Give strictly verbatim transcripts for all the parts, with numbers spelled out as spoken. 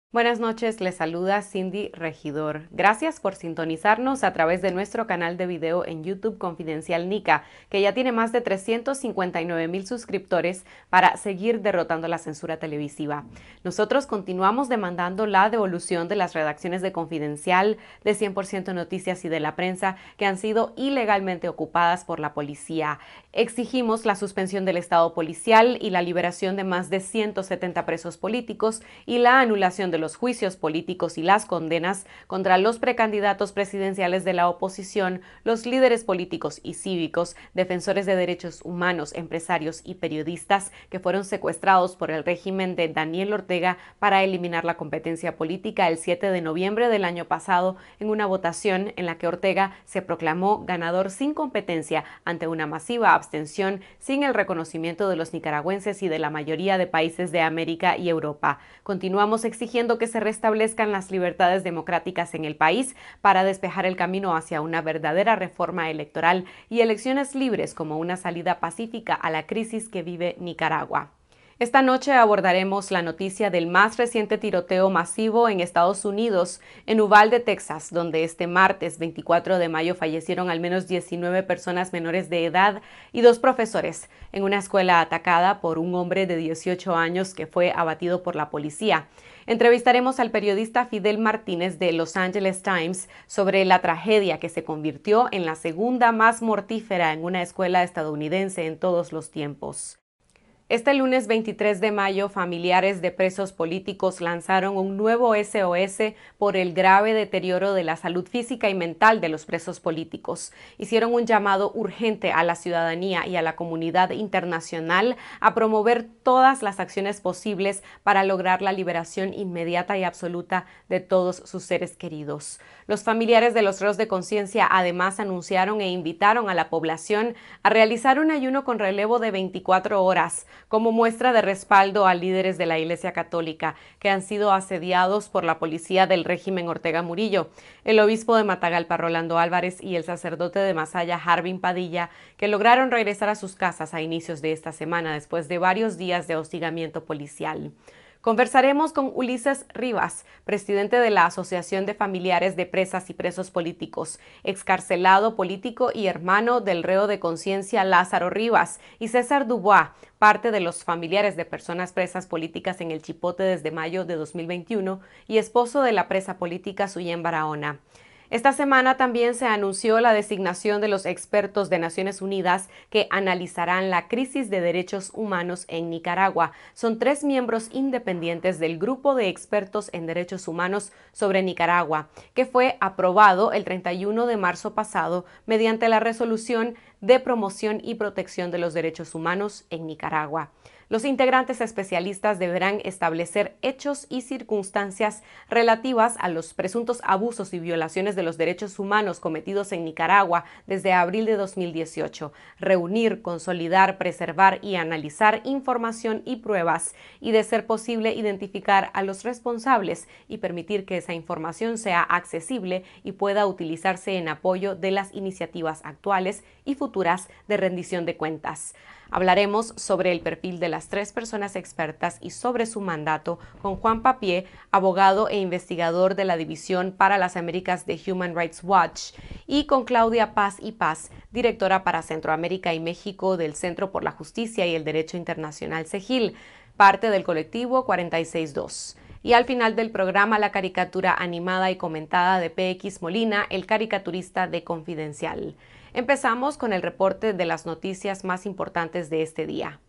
Buenas noches, les saluda Cindy Regidor. Gracias por sintonizarnos a través de nuestro canal de video en YouTube Confidencial Nica, que ya tiene más de trescientos cincuenta y nueve mil suscriptores para seguir derrotando la censura televisiva. Nosotros continuamos demandando la devolución de las redacciones de Confidencial, de cien por ciento Noticias y de La Prensa que han sido ilegalmente ocupadas por la policía. Exigimos la suspensión del estado policial y la liberación de más de ciento setenta presos políticos y la anulación de los juicios políticos y las condenas contra los precandidatos presidenciales de la oposición, los líderes políticos y cívicos, defensores de derechos humanos, empresarios y periodistas que fueron secuestrados por el régimen de Daniel Ortega para eliminar la competencia política el siete de noviembre del año pasado en una votación en la que Ortega se proclamó ganador sin competencia ante una masiva abstención sin el reconocimiento de los nicaragüenses y de la mayoría de países de América y Europa. Continuamos exigiendo que se restablezcan las libertades democráticas en el país para despejar el camino hacia una verdadera reforma electoral y elecciones libres como una salida pacífica a la crisis que vive Nicaragua. Esta noche abordaremos la noticia del más reciente tiroteo masivo en Estados Unidos, en Uvalde, Texas, donde este martes veinticuatro de mayo fallecieron al menos diecinueve personas menores de edad y dos profesores en una escuela atacada por un hombre de dieciocho años que fue abatido por la policía. Entrevistaremos al periodista Fidel Martínez de Los Angeles Times sobre la tragedia que se convirtió en la segunda más mortífera en una escuela estadounidense en todos los tiempos. Este lunes veintitrés de mayo, familiares de presos políticos lanzaron un nuevo S O S por el grave deterioro de la salud física y mental de los presos políticos. Hicieron un llamado urgente a la ciudadanía y a la comunidad internacional a promover todas las acciones posibles para lograr la liberación inmediata y absoluta de todos sus seres queridos. Los familiares de los reos de conciencia además anunciaron e invitaron a la población a realizar un ayuno con relevo de veinticuatro horas, como muestra de respaldo a líderes de la Iglesia Católica que han sido asediados por la policía del régimen Ortega Murillo, el obispo de Matagalpa, Rolando Álvarez, y el sacerdote de Masaya, Harbin Padilla, que lograron regresar a sus casas a inicios de esta semana después de varios días de hostigamiento policial. Conversaremos con Ulises Rivas, presidente de la Asociación de Familiares de Presas y Presos Políticos, excarcelado político y hermano del reo de conciencia Lázaro Rivas, y César Dubois, parte de los familiares de personas presas políticas en el Chipote desde mayo de dos mil veintiuno y esposo de la presa política Suyen Barahona. Esta semana también se anunció la designación de los expertos de Naciones Unidas que analizarán la crisis de derechos humanos en Nicaragua. Son tres miembros independientes del Grupo de Expertos en Derechos Humanos sobre Nicaragua, que fue aprobado el treinta y uno de marzo pasado mediante la Resolución de Promoción y Protección de los Derechos Humanos en Nicaragua. Los integrantes especialistas deberán establecer hechos y circunstancias relativas a los presuntos abusos y violaciones de los derechos humanos cometidos en Nicaragua desde abril de dos mil dieciocho, reunir, consolidar, preservar y analizar información y pruebas y, de ser posible, identificar a los responsables y permitir que esa información sea accesible y pueda utilizarse en apoyo de las iniciativas actuales y futuras de rendición de cuentas. Hablaremos sobre el perfil de las tres personas expertas y sobre su mandato con Juan Papié, abogado e investigador de la División para las Américas de Human Rights Watch, y con Claudia Paz y Paz, directora para Centroamérica y México del Centro por la Justicia y el Derecho Internacional CEGIL, parte del colectivo cuarenta y seis dos. Y al final del programa, la caricatura animada y comentada de P X Molina, el caricaturista de Confidencial. Empezamos con el reporte de las noticias más importantes de este día.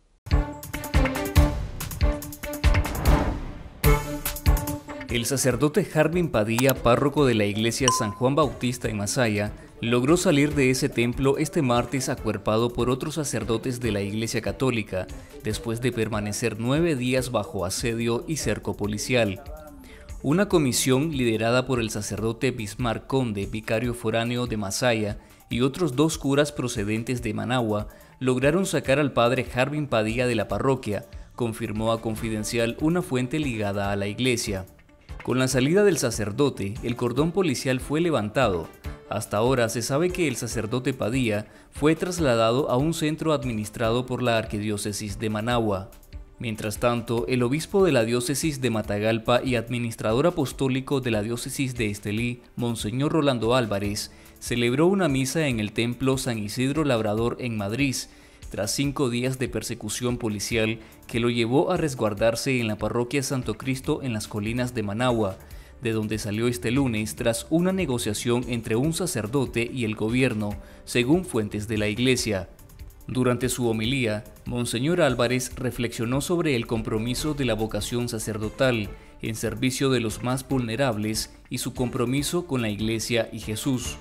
El sacerdote Harbin Padilla, párroco de la iglesia San Juan Bautista en Masaya, logró salir de ese templo este martes acuerpado por otros sacerdotes de la Iglesia Católica, después de permanecer nueve días bajo asedio y cerco policial. Una comisión liderada por el sacerdote Bismarck Conde, vicario foráneo de Masaya, y otros dos curas procedentes de Managua, lograron sacar al padre Harbin Padilla de la parroquia, confirmó a Confidencial una fuente ligada a la iglesia. Con la salida del sacerdote, el cordón policial fue levantado. Hasta ahora se sabe que el sacerdote Padilla fue trasladado a un centro administrado por la Arquidiócesis de Managua. Mientras tanto, el obispo de la diócesis de Matagalpa y administrador apostólico de la diócesis de Estelí, Monseñor Rolando Álvarez, celebró una misa en el templo San Isidro Labrador en Madrid, tras cinco días de persecución policial que lo llevó a resguardarse en la parroquia Santo Cristo en las colinas de Managua, de donde salió este lunes tras una negociación entre un sacerdote y el gobierno, según fuentes de la iglesia. Durante su homilía, Monseñor Álvarez reflexionó sobre el compromiso de la vocación sacerdotal en servicio de los más vulnerables y su compromiso con la Iglesia y Jesús.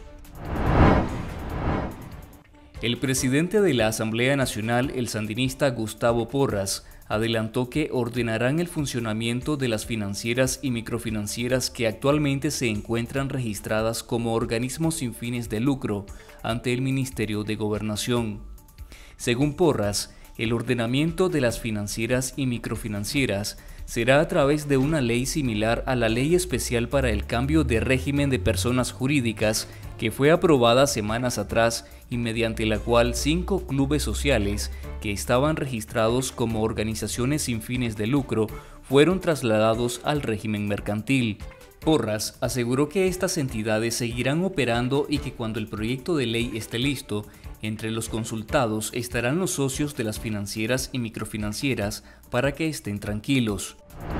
El presidente de la Asamblea Nacional, el sandinista Gustavo Porras, adelantó que ordenarán el funcionamiento de las financieras y microfinancieras que actualmente se encuentran registradas como organismos sin fines de lucro ante el Ministerio de Gobernación. Según Porras, el ordenamiento de las financieras y microfinancieras será a través de una ley similar a la Ley Especial para el Cambio de Régimen de Personas Jurídicas que fue aprobada semanas atrás y mediante la cual cinco clubes sociales que estaban registrados como organizaciones sin fines de lucro fueron trasladados al régimen mercantil. Porras aseguró que estas entidades seguirán operando y que cuando el proyecto de ley esté listo, entre los consultados estarán los socios de las financieras y microfinancieras para que estén tranquilos.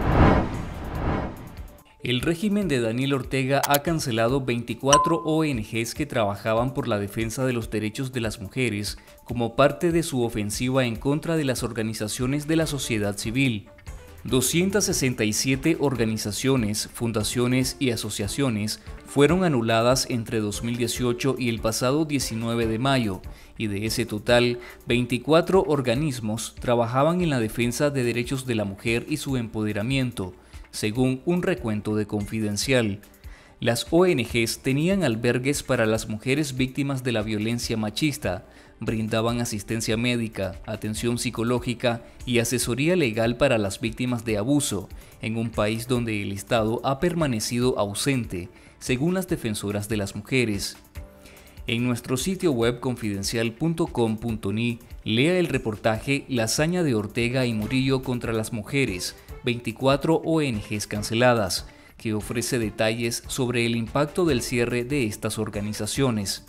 El régimen de Daniel Ortega ha cancelado veinticuatro O N Ges que trabajaban por la defensa de los derechos de las mujeres como parte de su ofensiva en contra de las organizaciones de la sociedad civil. doscientas sesenta y siete organizaciones, fundaciones y asociaciones fueron anuladas entre dos mil dieciocho y el pasado diecinueve de mayo, y de ese total, veinticuatro organismos trabajaban en la defensa de derechos de la mujer y su empoderamiento, según un recuento de Confidencial. Las O N Ges tenían albergues para las mujeres víctimas de la violencia machista, brindaban asistencia médica, atención psicológica y asesoría legal para las víctimas de abuso, en un país donde el Estado ha permanecido ausente, según las defensoras de las mujeres. En nuestro sitio web confidencial punto com punto ni lea el reportaje La hazaña de Ortega y Murillo contra las mujeres, veinticuatro O N Ges canceladas, que ofrece detalles sobre el impacto del cierre de estas organizaciones.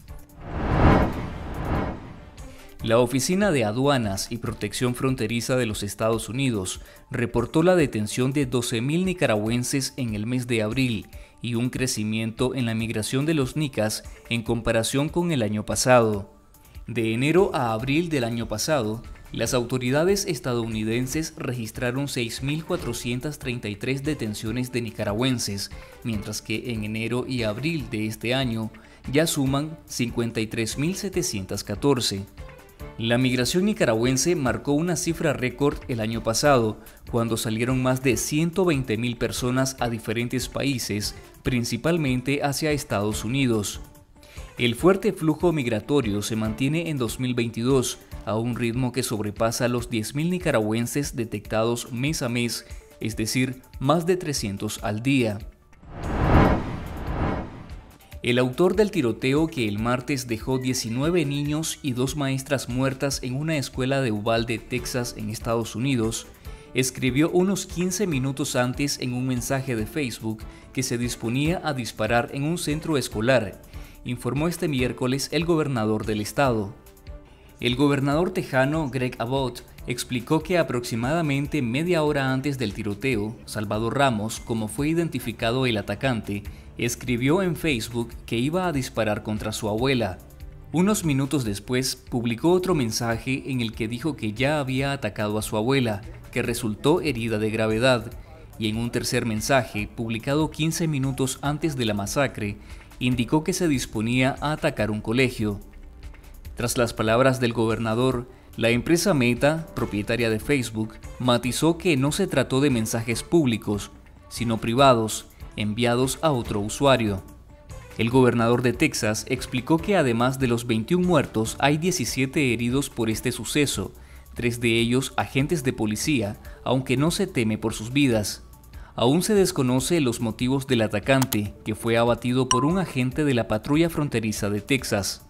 La Oficina de Aduanas y Protección Fronteriza de los Estados Unidos reportó la detención de doce mil nicaragüenses en el mes de abril y un crecimiento en la migración de los nicas en comparación con el año pasado. De enero a abril del año pasado, las autoridades estadounidenses registraron seis mil cuatrocientas treinta y tres detenciones de nicaragüenses, mientras que en enero y abril de este año ya suman cincuenta y tres mil setecientos catorce. La migración nicaragüense marcó una cifra récord el año pasado, cuando salieron más de ciento veinte mil personas a diferentes países, principalmente hacia Estados Unidos. El fuerte flujo migratorio se mantiene en dos mil veintidós, a un ritmo que sobrepasa los diez mil nicaragüenses detectados mes a mes, es decir, más de trescientos al día. El autor del tiroteo que el martes dejó diecinueve niños y dos maestras muertas en una escuela de Uvalde, Texas, en Estados Unidos, escribió unos quince minutos antes en un mensaje de Facebook que se disponía a disparar en un centro escolar, informó este miércoles el gobernador del estado. El gobernador tejano Greg Abbott explicó que aproximadamente media hora antes del tiroteo, Salvador Ramos, como fue identificado el atacante, escribió en Facebook que iba a disparar contra su abuela. Unos minutos después, publicó otro mensaje en el que dijo que ya había atacado a su abuela, que resultó herida de gravedad, y en un tercer mensaje, publicado quince minutos antes de la masacre, indicó que se disponía a atacar un colegio. Tras las palabras del gobernador, la empresa Meta, propietaria de Facebook, matizó que no se trató de mensajes públicos, sino privados, enviados a otro usuario. El gobernador de Texas explicó que además de los veintiún muertos, hay diecisiete heridos por este suceso, tres de ellos agentes de policía, aunque no se teme por sus vidas. Aún se desconoce los motivos del atacante, que fue abatido por un agente de la patrulla fronteriza de Texas.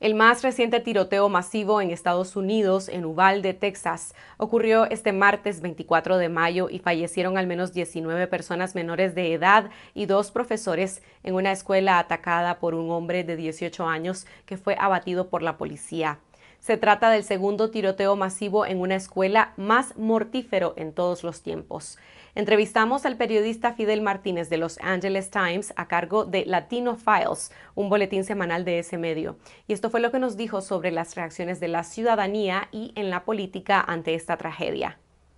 El más reciente tiroteo masivo en Estados Unidos, en Uvalde, Texas, ocurrió este martes veinticuatro de mayo y fallecieron al menos diecinueve personas menores de edad y dos profesores en una escuela atacada por un hombre de dieciocho años que fue abatido por la policía. Se trata del segundo tiroteo masivo en una escuela más mortífero en todos los tiempos. Entrevistamos al periodista Fidel Martínez de Los Angeles Times a cargo de Latino Files, un boletín semanal de ese medio. Y esto fue lo que nos dijo sobre las reacciones de la ciudadanía y en la política ante esta tragedia.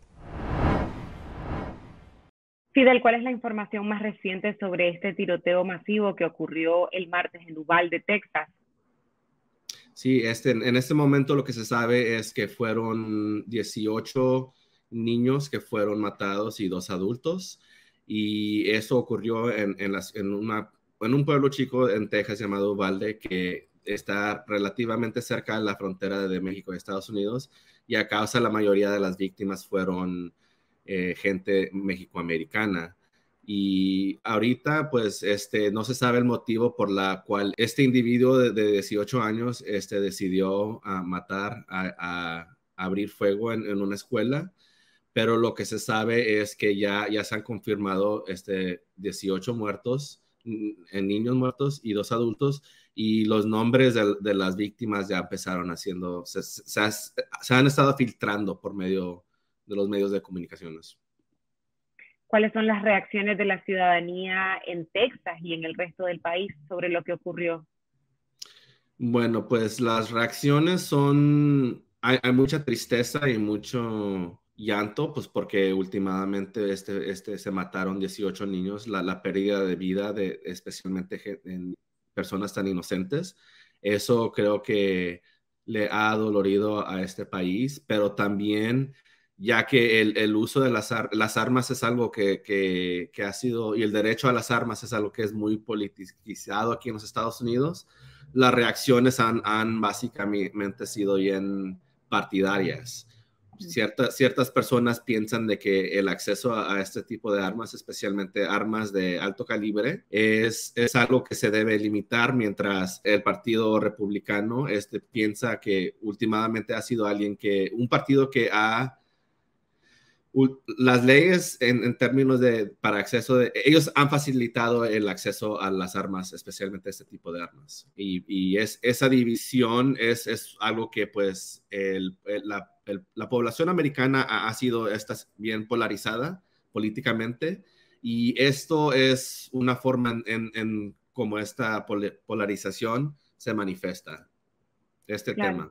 Fidel, ¿cuál es la información más reciente sobre este tiroteo masivo que ocurrió el martes en Uvalde, Texas? Sí, este, en este momento lo que se sabe es que fueron dieciocho niños que fueron matados y dos adultos. Y eso ocurrió en, en, las, en, una, en un pueblo chico en Texas llamado Uvalde, que está relativamente cerca de la frontera de México y Estados Unidos. Y a causa la mayoría de las víctimas fueron eh, gente mexicoamericana. Y ahorita, pues, este, no se sabe el motivo por la cual este individuo de, de dieciocho años este, decidió uh, matar, a, a abrir fuego en, en una escuela, pero lo que se sabe es que ya, ya se han confirmado este, dieciocho muertos, en niños muertos y dos adultos, y los nombres de, de las víctimas ya empezaron haciendo, se, se, se han estado filtrando por medio de los medios de comunicaciones. ¿Cuáles son las reacciones de la ciudadanía en Texas y en el resto del país sobre lo que ocurrió? Bueno, pues las reacciones son, hay, hay mucha tristeza y mucho llanto, pues porque últimamente este, este, se mataron dieciocho niños, la, la pérdida de vida de especialmente en personas tan inocentes. Eso creo que le ha dolorido a este país, pero también ya que el, el uso de las, ar las armas es algo que, que, que ha sido, y el derecho a las armas es algo que es muy politizado aquí en los Estados Unidos. Las reacciones han, han básicamente sido bien partidarias. Cierta, ciertas personas piensan de que el acceso a, a este tipo de armas, especialmente armas de alto calibre, es, es algo que se debe limitar, mientras el Partido Republicano este, piensa que últimamente ha sido alguien que, un partido que ha las leyes en, en términos de para acceso de ellos han facilitado el acceso a las armas, especialmente este tipo de armas, y, y es esa división es, es algo que pues el, el, la, el, la población americana ha, ha sido esta bien polarizada políticamente, y esto es una forma en, en, en cómo esta pol polarización se manifiesta este claro. tema.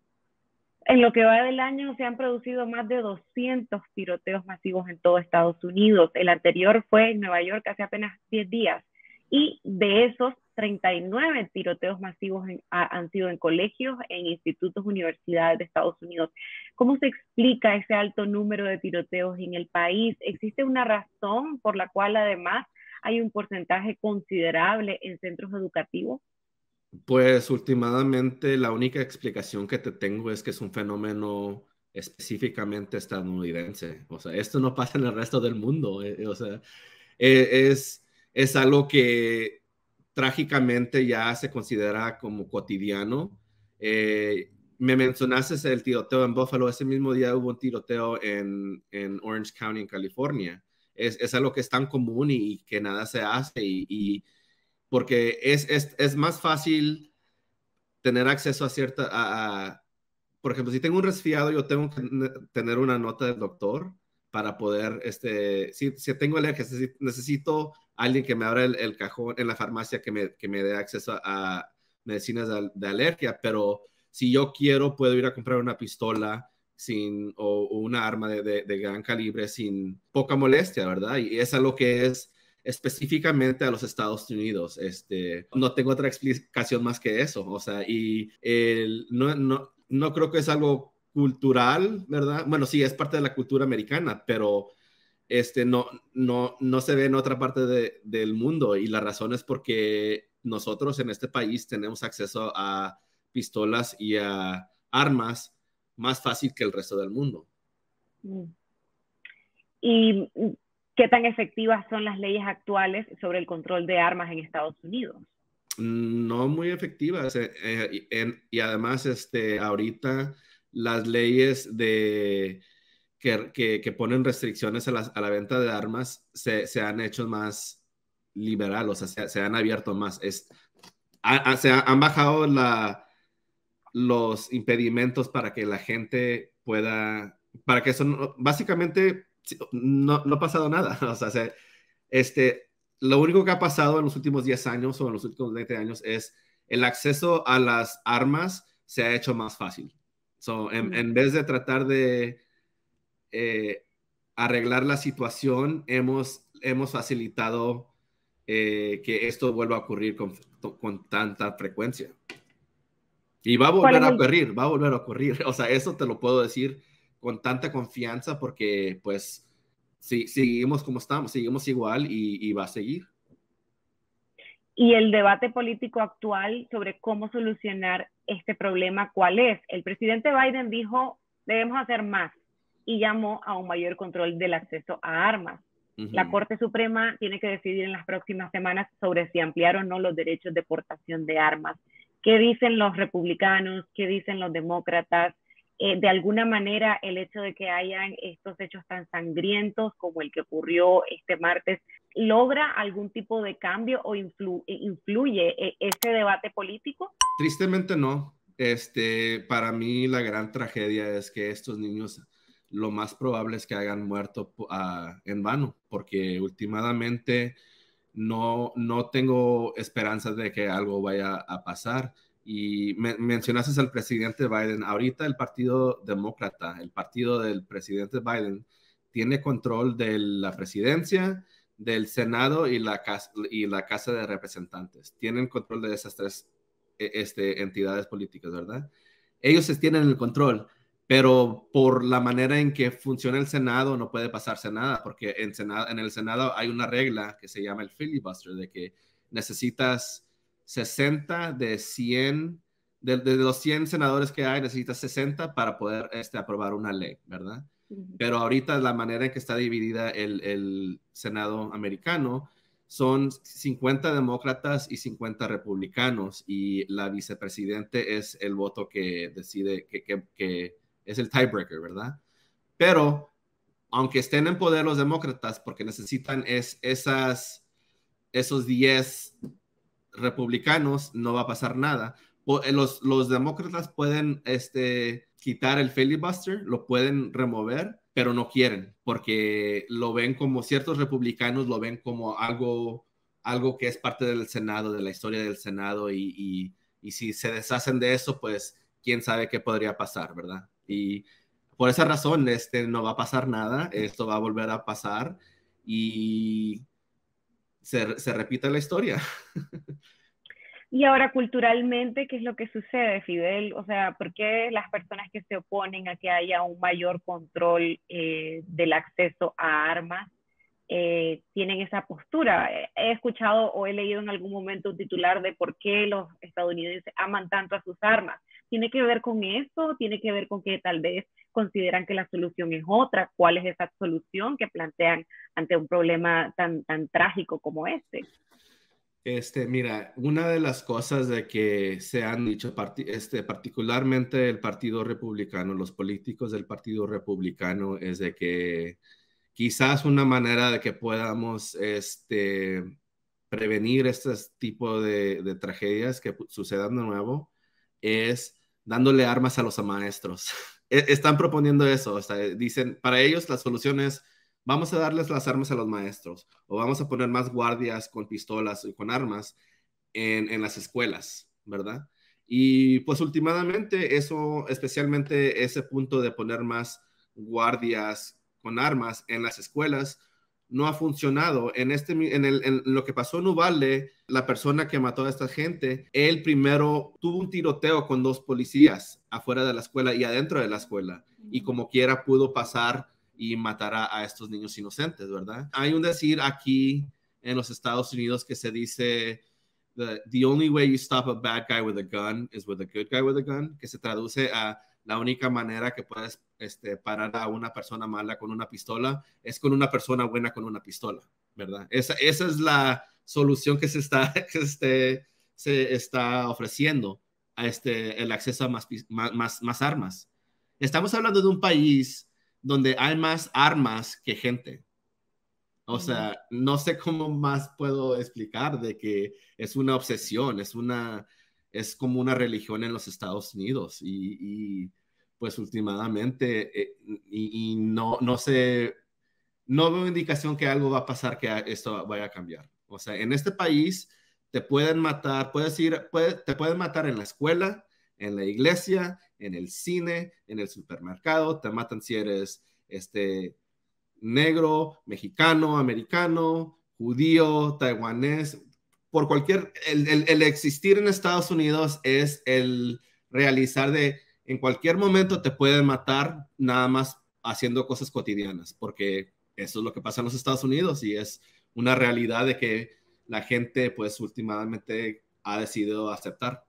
En lo que va del año se han producido más de doscientos tiroteos masivos en todo Estados Unidos. El anterior fue en Nueva York hace apenas diez días. Y de esos, treinta y nueve tiroteos masivos en, a, han sido en colegios, en institutos, universidades de Estados Unidos. ¿Cómo se explica ese alto número de tiroteos en el país? ¿Existe una razón por la cual además hay un porcentaje considerable en centros educativos? Pues últimamente la única explicación que te tengo es que es un fenómeno específicamente estadounidense. O sea, esto no pasa en el resto del mundo. Eh, o sea, eh, es, es algo que trágicamente ya se considera como cotidiano. Eh, me mencionaste el tiroteo en Buffalo. Ese mismo día hubo un tiroteo en, en Orange County, en California. Es, es algo que es tan común y, y que nada se hace. Y, y porque es, es, es más fácil tener acceso a cierta, a, a, por ejemplo, si tengo un resfriado, yo tengo que tener una nota del doctor para poder, este, si, si tengo alergias, necesito alguien que me abra el, el cajón en la farmacia que me, que me dé acceso a, a medicinas de, de alergia, pero si yo quiero, puedo ir a comprar una pistola sin, o, o una arma de, de, de gran calibre sin poca molestia, ¿verdad? Y es algo que es específicamente a los Estados Unidos. Este, no tengo otra explicación más que eso. O sea, y el, no, no, no creo que es algo cultural, ¿verdad? Bueno, sí, es parte de la cultura americana, pero este, no, no, no se ve en otra parte de, del mundo. Y la razón es porque nosotros en este país tenemos acceso a pistolas y a armas más fácil que el resto del mundo. Y ¿qué tan efectivas son las leyes actuales sobre el control de armas en Estados Unidos? No muy efectivas. Eh, eh, y, en, y además, este, ahorita las leyes de, que, que, que ponen restricciones a la, a la venta de armas se, se han hecho más liberal, o sea, se, se han abierto más. Es, a, a, se ha, han bajado la, los impedimentos para que la gente pueda, para que eso, no, básicamente, no, no ha pasado nada. O sea, se, este, lo único que ha pasado en los últimos diez años o en los últimos veinte años es el acceso a las armas se ha hecho más fácil. So, en, Mm. en vez de tratar de eh, arreglar la situación, hemos, hemos facilitado eh, que esto vuelva a ocurrir con, con tanta frecuencia. Y va a ¿Cuál volver es a el, ocurrir, va a volver a ocurrir. O sea, eso te lo puedo decir con tanta confianza porque, pues, sí, seguimos como estamos, seguimos igual y, y va a seguir. y el debate político actual sobre cómo solucionar este problema, ¿cuál es? El presidente Biden dijo, debemos hacer más, y llamó a un mayor control del acceso a armas. Uh-huh. La Corte Suprema tiene que decidir en las próximas semanas sobre si ampliar o no los derechos de portación de armas. ¿Qué dicen los republicanos? ¿Qué dicen los demócratas? Eh, de alguna manera, el hecho de que hayan estos hechos tan sangrientos como el que ocurrió este martes, ¿logra algún tipo de cambio o influ influye ese debate político? Tristemente no. Este, para mí la gran tragedia es que estos niños lo más probable es que hayan muerto uh, en vano, porque últimamente no, no tengo esperanzas de que algo vaya a pasar. Y me, mencionaste al presidente Biden. Ahorita el partido demócrata, el partido del presidente Biden, tiene control de la presidencia, del Senado y la, y la Casa de Representantes. Tienen control de esas tres este, entidades políticas, ¿verdad? Ellos tienen el control, pero por la manera en que funciona el Senado no puede pasarse nada, porque en, Senado, en el Senado hay una regla que se llama el filibuster, de que necesitas sesenta de cien, de, de los cien senadores que hay, necesitas sesenta para poder este, aprobar una ley, ¿verdad? Uh-huh. Pero ahorita la manera en que está dividida el, el Senado americano son cincuenta demócratas y cincuenta republicanos, y la vicepresidente es el voto que decide, que, que, que es el tiebreaker, ¿verdad? Pero aunque estén en poder los demócratas, porque necesitan es, esas, esos diez republicanos, no va a pasar nada. Los, los demócratas pueden este, quitar el filibuster, lo pueden remover, pero no quieren, porque lo ven como, ciertos republicanos lo ven como algo, algo que es parte del Senado, de la historia del Senado, y, y, y si se deshacen de eso, pues quién sabe qué podría pasar, ¿verdad? Y por esa razón este, no va a pasar nada, esto va a volver a pasar y se, se repite la historia. Y ahora, culturalmente, ¿qué es lo que sucede, Fidel? O sea, ¿por qué las personas que se oponen a que haya un mayor control eh, del acceso a armas eh, tienen esa postura? He escuchado o he leído en algún momento un titular de por qué los estadounidenses aman tanto a sus armas. ¿Tiene que ver con eso? ¿Tiene que ver con que tal vez consideran que la solución es otra? ¿Cuál es esa solución que plantean ante un problema tan, tan trágico como este? Este, mira, una de las cosas de que se han dicho, este, particularmente el Partido Republicano, los políticos del Partido Republicano, es de que quizás una manera de que podamos este, prevenir este tipo de, de tragedias que sucedan de nuevo es dándole armas a los maestros. Están proponiendo eso, o sea, dicen, para ellos la solución es vamos a darles las armas a los maestros o vamos a poner más guardias con pistolas y con armas en, en las escuelas, ¿verdad? Y pues últimamente eso, especialmente ese punto de poner más guardias con armas en las escuelas, no ha funcionado. En, este, en, el, en lo que pasó en Uvalde, la persona que mató a esta gente, él primero tuvo un tiroteo con dos policías afuera de la escuela y adentro de la escuela, y como quiera pudo pasar y matar a, a estos niños inocentes, ¿verdad? Hay un decir aquí en los Estados Unidos que se dice the, the only way you stop a bad guy with a gun is with a good guy with a gun, que se traduce a la única manera que puedes este, parar a una persona mala con una pistola es con una persona buena con una pistola, ¿verdad? Esa, esa es la solución que se está, que este, se está ofreciendo a este, el acceso a más, más, más armas. Estamos hablando de un país donde hay más armas que gente. O sea, no sé cómo más puedo explicar de que es una obsesión, es una, es como una religión en los Estados Unidos y, y pues últimamente eh, y, y no, no sé, no veo indicación que algo va a pasar, que esto vaya a cambiar. O sea, en este país te pueden matar, puedes ir, puede, te pueden matar en la escuela, en la iglesia, en el cine, en el supermercado, te matan si eres este negro, mexicano, americano, judío, taiwanés, por cualquier, el, el, el, existir en Estados Unidos es el realizar de, en cualquier momento te pueden matar nada más haciendo cosas cotidianas, porque eso es lo que pasa en los Estados Unidos y es una realidad de que la gente pues últimamente ha decidido aceptar.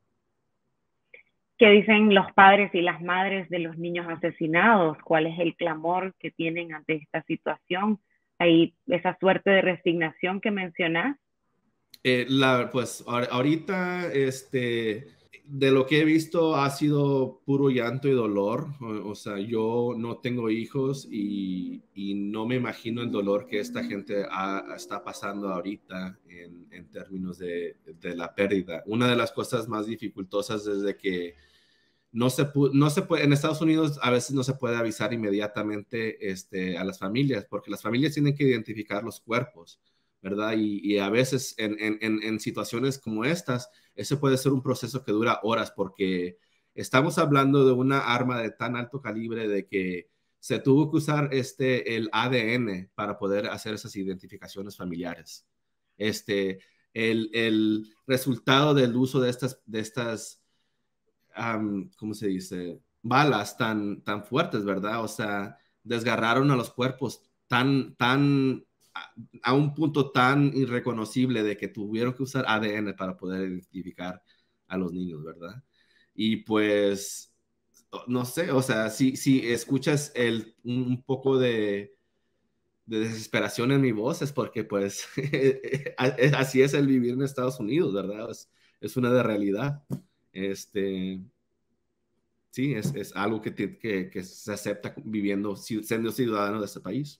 ¿Qué dicen los padres y las madres de los niños asesinados? ¿Cuál es el clamor que tienen ante esta situación? ¿Hay esa suerte de resignación que mencionas? Eh, la, pues ahorita, este, de lo que he visto ha sido puro llanto y dolor. O, o sea, yo no tengo hijos y, y, no me imagino el dolor que esta gente ha, está pasando ahorita en, en términos de, de la pérdida. Una de las cosas más dificultosas es de que no se, no se puede, en Estados Unidos a veces no se puede avisar inmediatamente este, a las familias, porque las familias tienen que identificar los cuerpos, ¿verdad? Y, y a veces en, en, en situaciones como estas, ese puede ser un proceso que dura horas, porque estamos hablando de una arma de tan alto calibre de que se tuvo que usar este, el A D N para poder hacer esas identificaciones familiares. Este, el, el resultado del uso de estas, de estas Um, ¿cómo se dice? Balas tan, tan fuertes, ¿verdad? O sea, desgarraron a los cuerpos tan, tan, a, a un punto tan irreconocible de que tuvieron que usar A D N para poder identificar a los niños, ¿verdad? Y pues, no sé, o sea, si, si escuchas el, un, un poco de, de desesperación en mi voz es porque pues así es el vivir en Estados Unidos, ¿verdad? Es, es una de realidad. Este, sí, es, es algo que, te, que, que se acepta viviendo, siendo ciudadano de este país.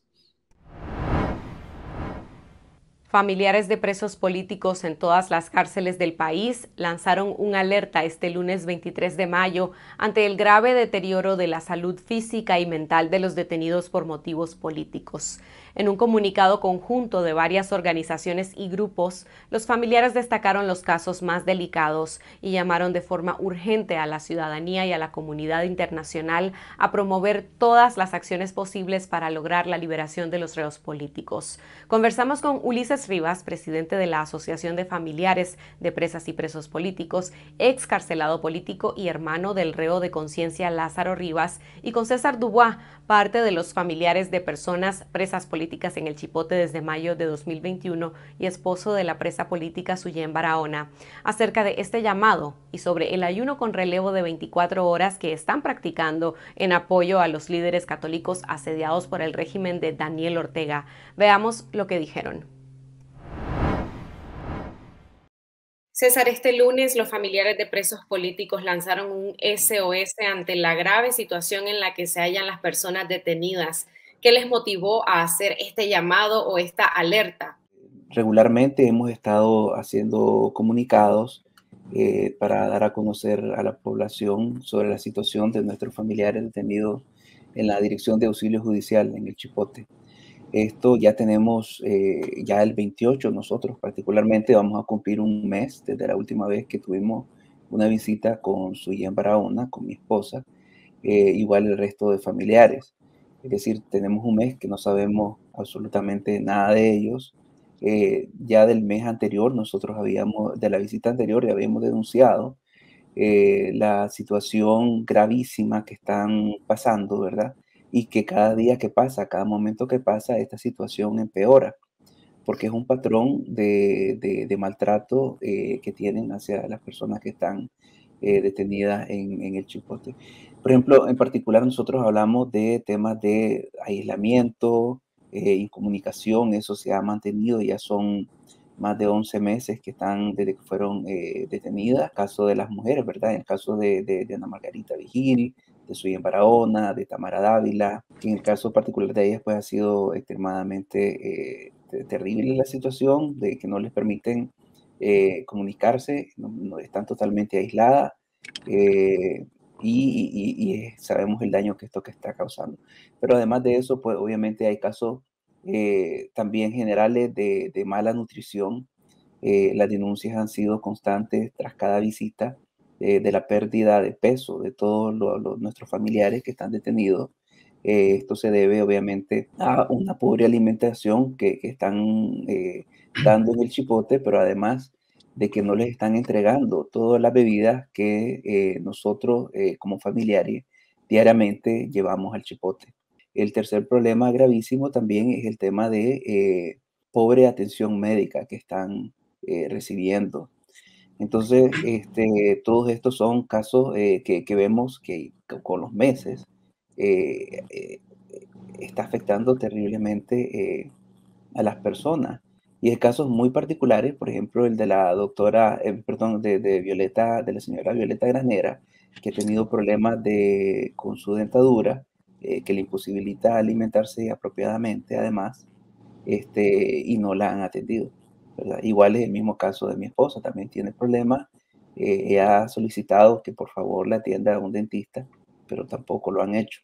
Familiares de presos políticos en todas las cárceles del país lanzaron una alerta este lunes veintitrés de mayo ante el grave deterioro de la salud física y mental de los detenidos por motivos políticos. En un comunicado conjunto de varias organizaciones y grupos, los familiares destacaron los casos más delicados y llamaron de forma urgente a la ciudadanía y a la comunidad internacional a promover todas las acciones posibles para lograr la liberación de los reos políticos. Conversamos con Ulises Rivas, presidente de la Asociación de Familiares de Presas y Presos Políticos, excarcelado político y hermano del reo de conciencia Lázaro Rivas, y con César Dubois, parte de los familiares de personas presas políticas en el Chipote desde mayo de dos mil veintiuno y esposo de la presa política Suyén Barahona, acerca de este llamado y sobre el ayuno con relevo de veinticuatro horas que están practicando en apoyo a los líderes católicos asediados por el régimen de Daniel Ortega. Veamos lo que dijeron. César, este lunes los familiares de presos políticos lanzaron un S O S ante la grave situación en la que se hallan las personas detenidas. ¿Qué les motivó a hacer este llamado o esta alerta? Regularmente hemos estado haciendo comunicados eh, para dar a conocer a la población sobre la situación de nuestros familiares detenidos en la Dirección de Auxilio Judicial en el Chipote. Esto ya tenemos, eh, ya el veintiocho, nosotros particularmente vamos a cumplir un mes desde la última vez que tuvimos una visita con Suyén Barahona, con mi esposa, eh, igual el resto de familiares. Es decir, tenemos un mes que no sabemos absolutamente nada de ellos. Eh, ya del mes anterior, nosotros habíamos, de la visita anterior, ya habíamos denunciado eh, la situación gravísima que están pasando, ¿verdad? Y que cada día que pasa, cada momento que pasa, esta situación empeora, porque es un patrón de, de, de maltrato eh, que tienen hacia las personas que están eh, detenidas en, en el Chipote. Por ejemplo, en particular nosotros hablamos de temas de aislamiento, eh, incomunicación, eso se ha mantenido, ya son más de once meses que están desde que fueron eh, detenidas. El caso de las mujeres, ¿verdad? En el caso de, de, de Ana Margarita Vigil, de Suyen Barahona, de Tamara Dávila, que en el caso particular de ellas pues ha sido extremadamente eh, terrible la situación, de que no les permiten eh, comunicarse, no, no, están totalmente aisladas eh, y, y, y sabemos el daño que esto que está causando. Pero además de eso, pues obviamente hay casos Eh, también generales de, de mala nutrición. Eh, las denuncias han sido constantes tras cada visita eh, de la pérdida de peso de todos lo, lo, nuestros familiares que están detenidos. Eh, esto se debe obviamente a una pobre alimentación que, que están eh, dando en el chipote, pero además de que no les están entregando todas las bebidas que eh, nosotros eh, como familiares diariamente llevamos al chipote. El tercer problema gravísimo también es el tema de eh, pobre atención médica que están eh, recibiendo. Entonces, este, todos estos son casos eh, que, que vemos que con los meses eh, eh, está afectando terriblemente eh, a las personas. Y hay casos muy particulares, por ejemplo, el de la doctora, eh, perdón, de, de Violeta, de la señora Violeta Granera, que ha tenido problemas de, con su dentadura, eh, que le imposibilita alimentarse apropiadamente, además, este, y no la han atendido, ¿verdad? Igual es el mismo caso de mi esposa, también tiene problemas. Eh, ella ha solicitado que por favor la atienda a un dentista, pero tampoco lo han hecho.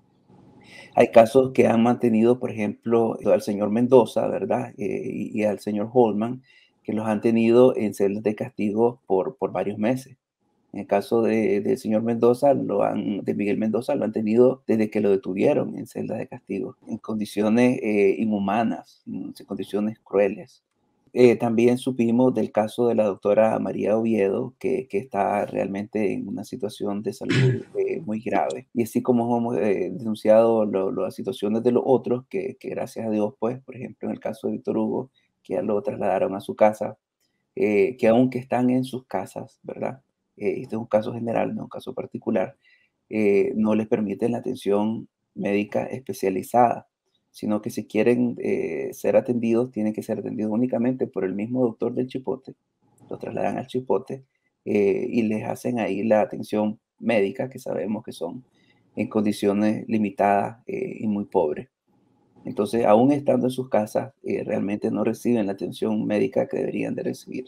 Hay casos que han mantenido, por ejemplo, al señor Mendoza, ¿verdad? Eh, y, y al señor Holman, que los han tenido en celdas de castigo por, por varios meses. En el caso de, del señor Mendoza, lo han, de Miguel Mendoza, lo han tenido desde que lo detuvieron en celdas de castigo, en condiciones eh, inhumanas, en condiciones crueles. Eh, también supimos del caso de la doctora María Oviedo, que, que está realmente en una situación de salud eh, muy grave. Y así como hemos eh, denunciado lo, lo, las situaciones de los otros, que, que gracias a Dios, pues, por ejemplo, en el caso de Víctor Hugo, que ya lo trasladaron a su casa, eh, que aunque están en sus casas, ¿verdad? Eh, este es un caso general, no un caso particular, eh, no les permiten la atención médica especializada, sino que si quieren eh, ser atendidos, tienen que ser atendidos únicamente por el mismo doctor del chipote, lo trasladan al chipote eh, y les hacen ahí la atención médica, que sabemos que son en condiciones limitadas eh, y muy pobres. Entonces, aún estando en sus casas, eh, realmente no reciben la atención médica que deberían de recibir.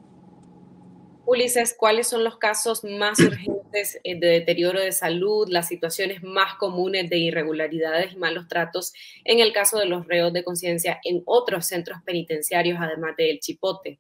Ulises, ¿cuáles son los casos más urgentes de deterioro de salud, las situaciones más comunes de irregularidades y malos tratos en el caso de los reos de conciencia en otros centros penitenciarios, además del Chipote?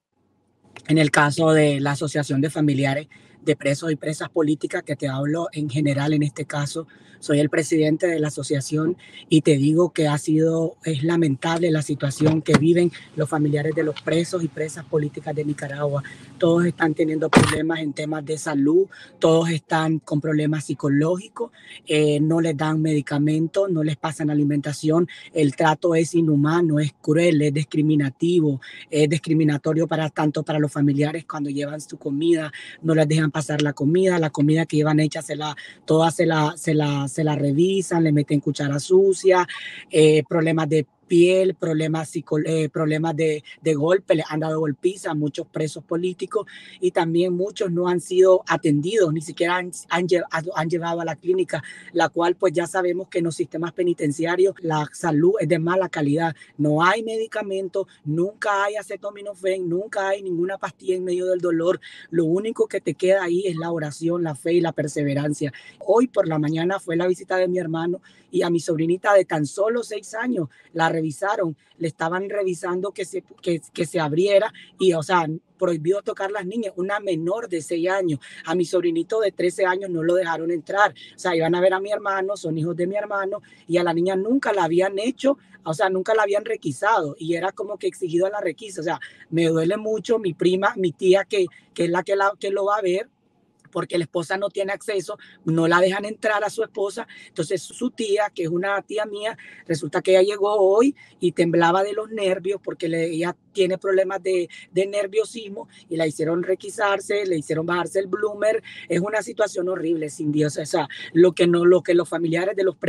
En el caso de la Asociación de Familiares de Presos y Presas Políticas, que te hablo en general en este caso, soy el presidente de la asociación y te digo que ha sido, es lamentable la situación que viven los familiares de los presos y presas políticas de Nicaragua. Todos están teniendo problemas en temas de salud, todos están con problemas psicológicos, eh, no les dan medicamentos, no les pasan alimentación, el trato es inhumano, es cruel, es discriminativo, es discriminatorio para tanto para los familiares cuando llevan su comida, no les dejan pasar la comida, la comida que llevan hecha se la, toda se la, se la, se la revisan, le meten cuchara sucia, eh, problemas de piel, problemas, eh, problemas de, de golpe, les han dado golpiza a muchos presos políticos y también muchos no han sido atendidos, ni siquiera han, han, han llevado a la clínica, la cual pues ya sabemos que en los sistemas penitenciarios la salud es de mala calidad, no hay medicamentos, nunca hay acetaminofén, nunca hay ninguna pastilla en medio del dolor, lo único que te queda ahí es la oración, la fe y la perseverancia. Hoy por la mañana fue la visita de mi hermano y a mi sobrinita de tan solo seis años la revisaron, le estaban revisando que se, que, que se abriera y, o sea, prohibido tocar las niñas, una menor de seis años, a mi sobrinito de trece años no lo dejaron entrar, o sea, iban a ver a mi hermano, son hijos de mi hermano y a la niña nunca la habían hecho, o sea, nunca la habían requisado y era como que exigido a la requisa, o sea, me duele mucho, mi prima, mi tía que, que es la que, la que lo va a ver, porque la esposa no tiene acceso, no la dejan entrar a su esposa, entonces su tía, que es una tía mía, resulta que ella llegó hoy y temblaba de los nervios porque le, ella tiene problemas de, de nerviosismo y la hicieron requisarse, le hicieron bajarse el bloomer, es una situación horrible, sin Dios, o sea, lo que, no, lo que los familiares de los presos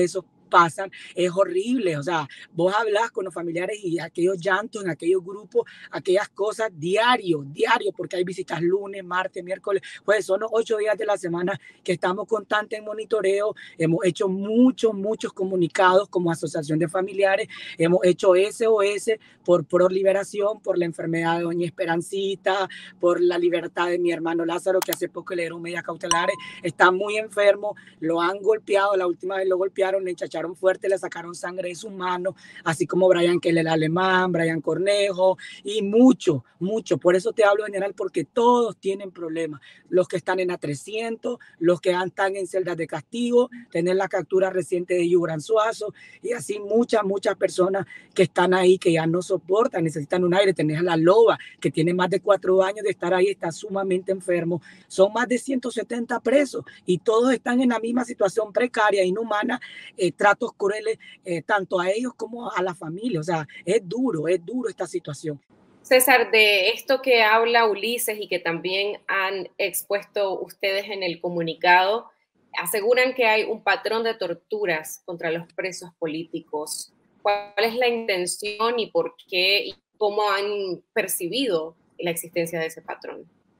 pasan, es horrible. O sea, vos hablas con los familiares y aquellos llantos en aquellos grupos, aquellas cosas diario, diario, porque hay visitas lunes, martes, miércoles, pues son los ocho días de la semana que estamos constantes en monitoreo. Hemos hecho muchos, muchos comunicados como asociación de familiares, hemos hecho S O S por Pro Liberación, por la enfermedad de doña Esperancita, por la libertad de mi hermano Lázaro, que hace poco le dieron medidas cautelares, está muy enfermo, lo han golpeado, la última vez lo golpearon, le enchacharon fuerte, le sacaron sangre de sus manos, así como Brian Keller el alemán, Brian Cornejo y mucho, mucho. Por eso te hablo general, porque todos tienen problemas. Los que están en A trescientos, los que están en celdas de castigo, tener la captura reciente de Yubran Suazo y así muchas, muchas personas que están ahí que ya no soportan, necesitan un aire. Tenés a la Loba, que tiene más de cuatro años de estar ahí, está sumamente enfermo. Son más de ciento setenta presos y todos están en la misma situación precaria, inhumana, eh, tratos crueles, eh, tanto a ellos como a la familia. O sea, es duro, es duro esta situación. César, de esto que habla Ulises y que también han expuesto ustedes en el comunicado, aseguran que hay un patrón de torturas contra los presos políticos. ¿Cuál es la intención y por qué y cómo han percibido la existencia de ese patrón?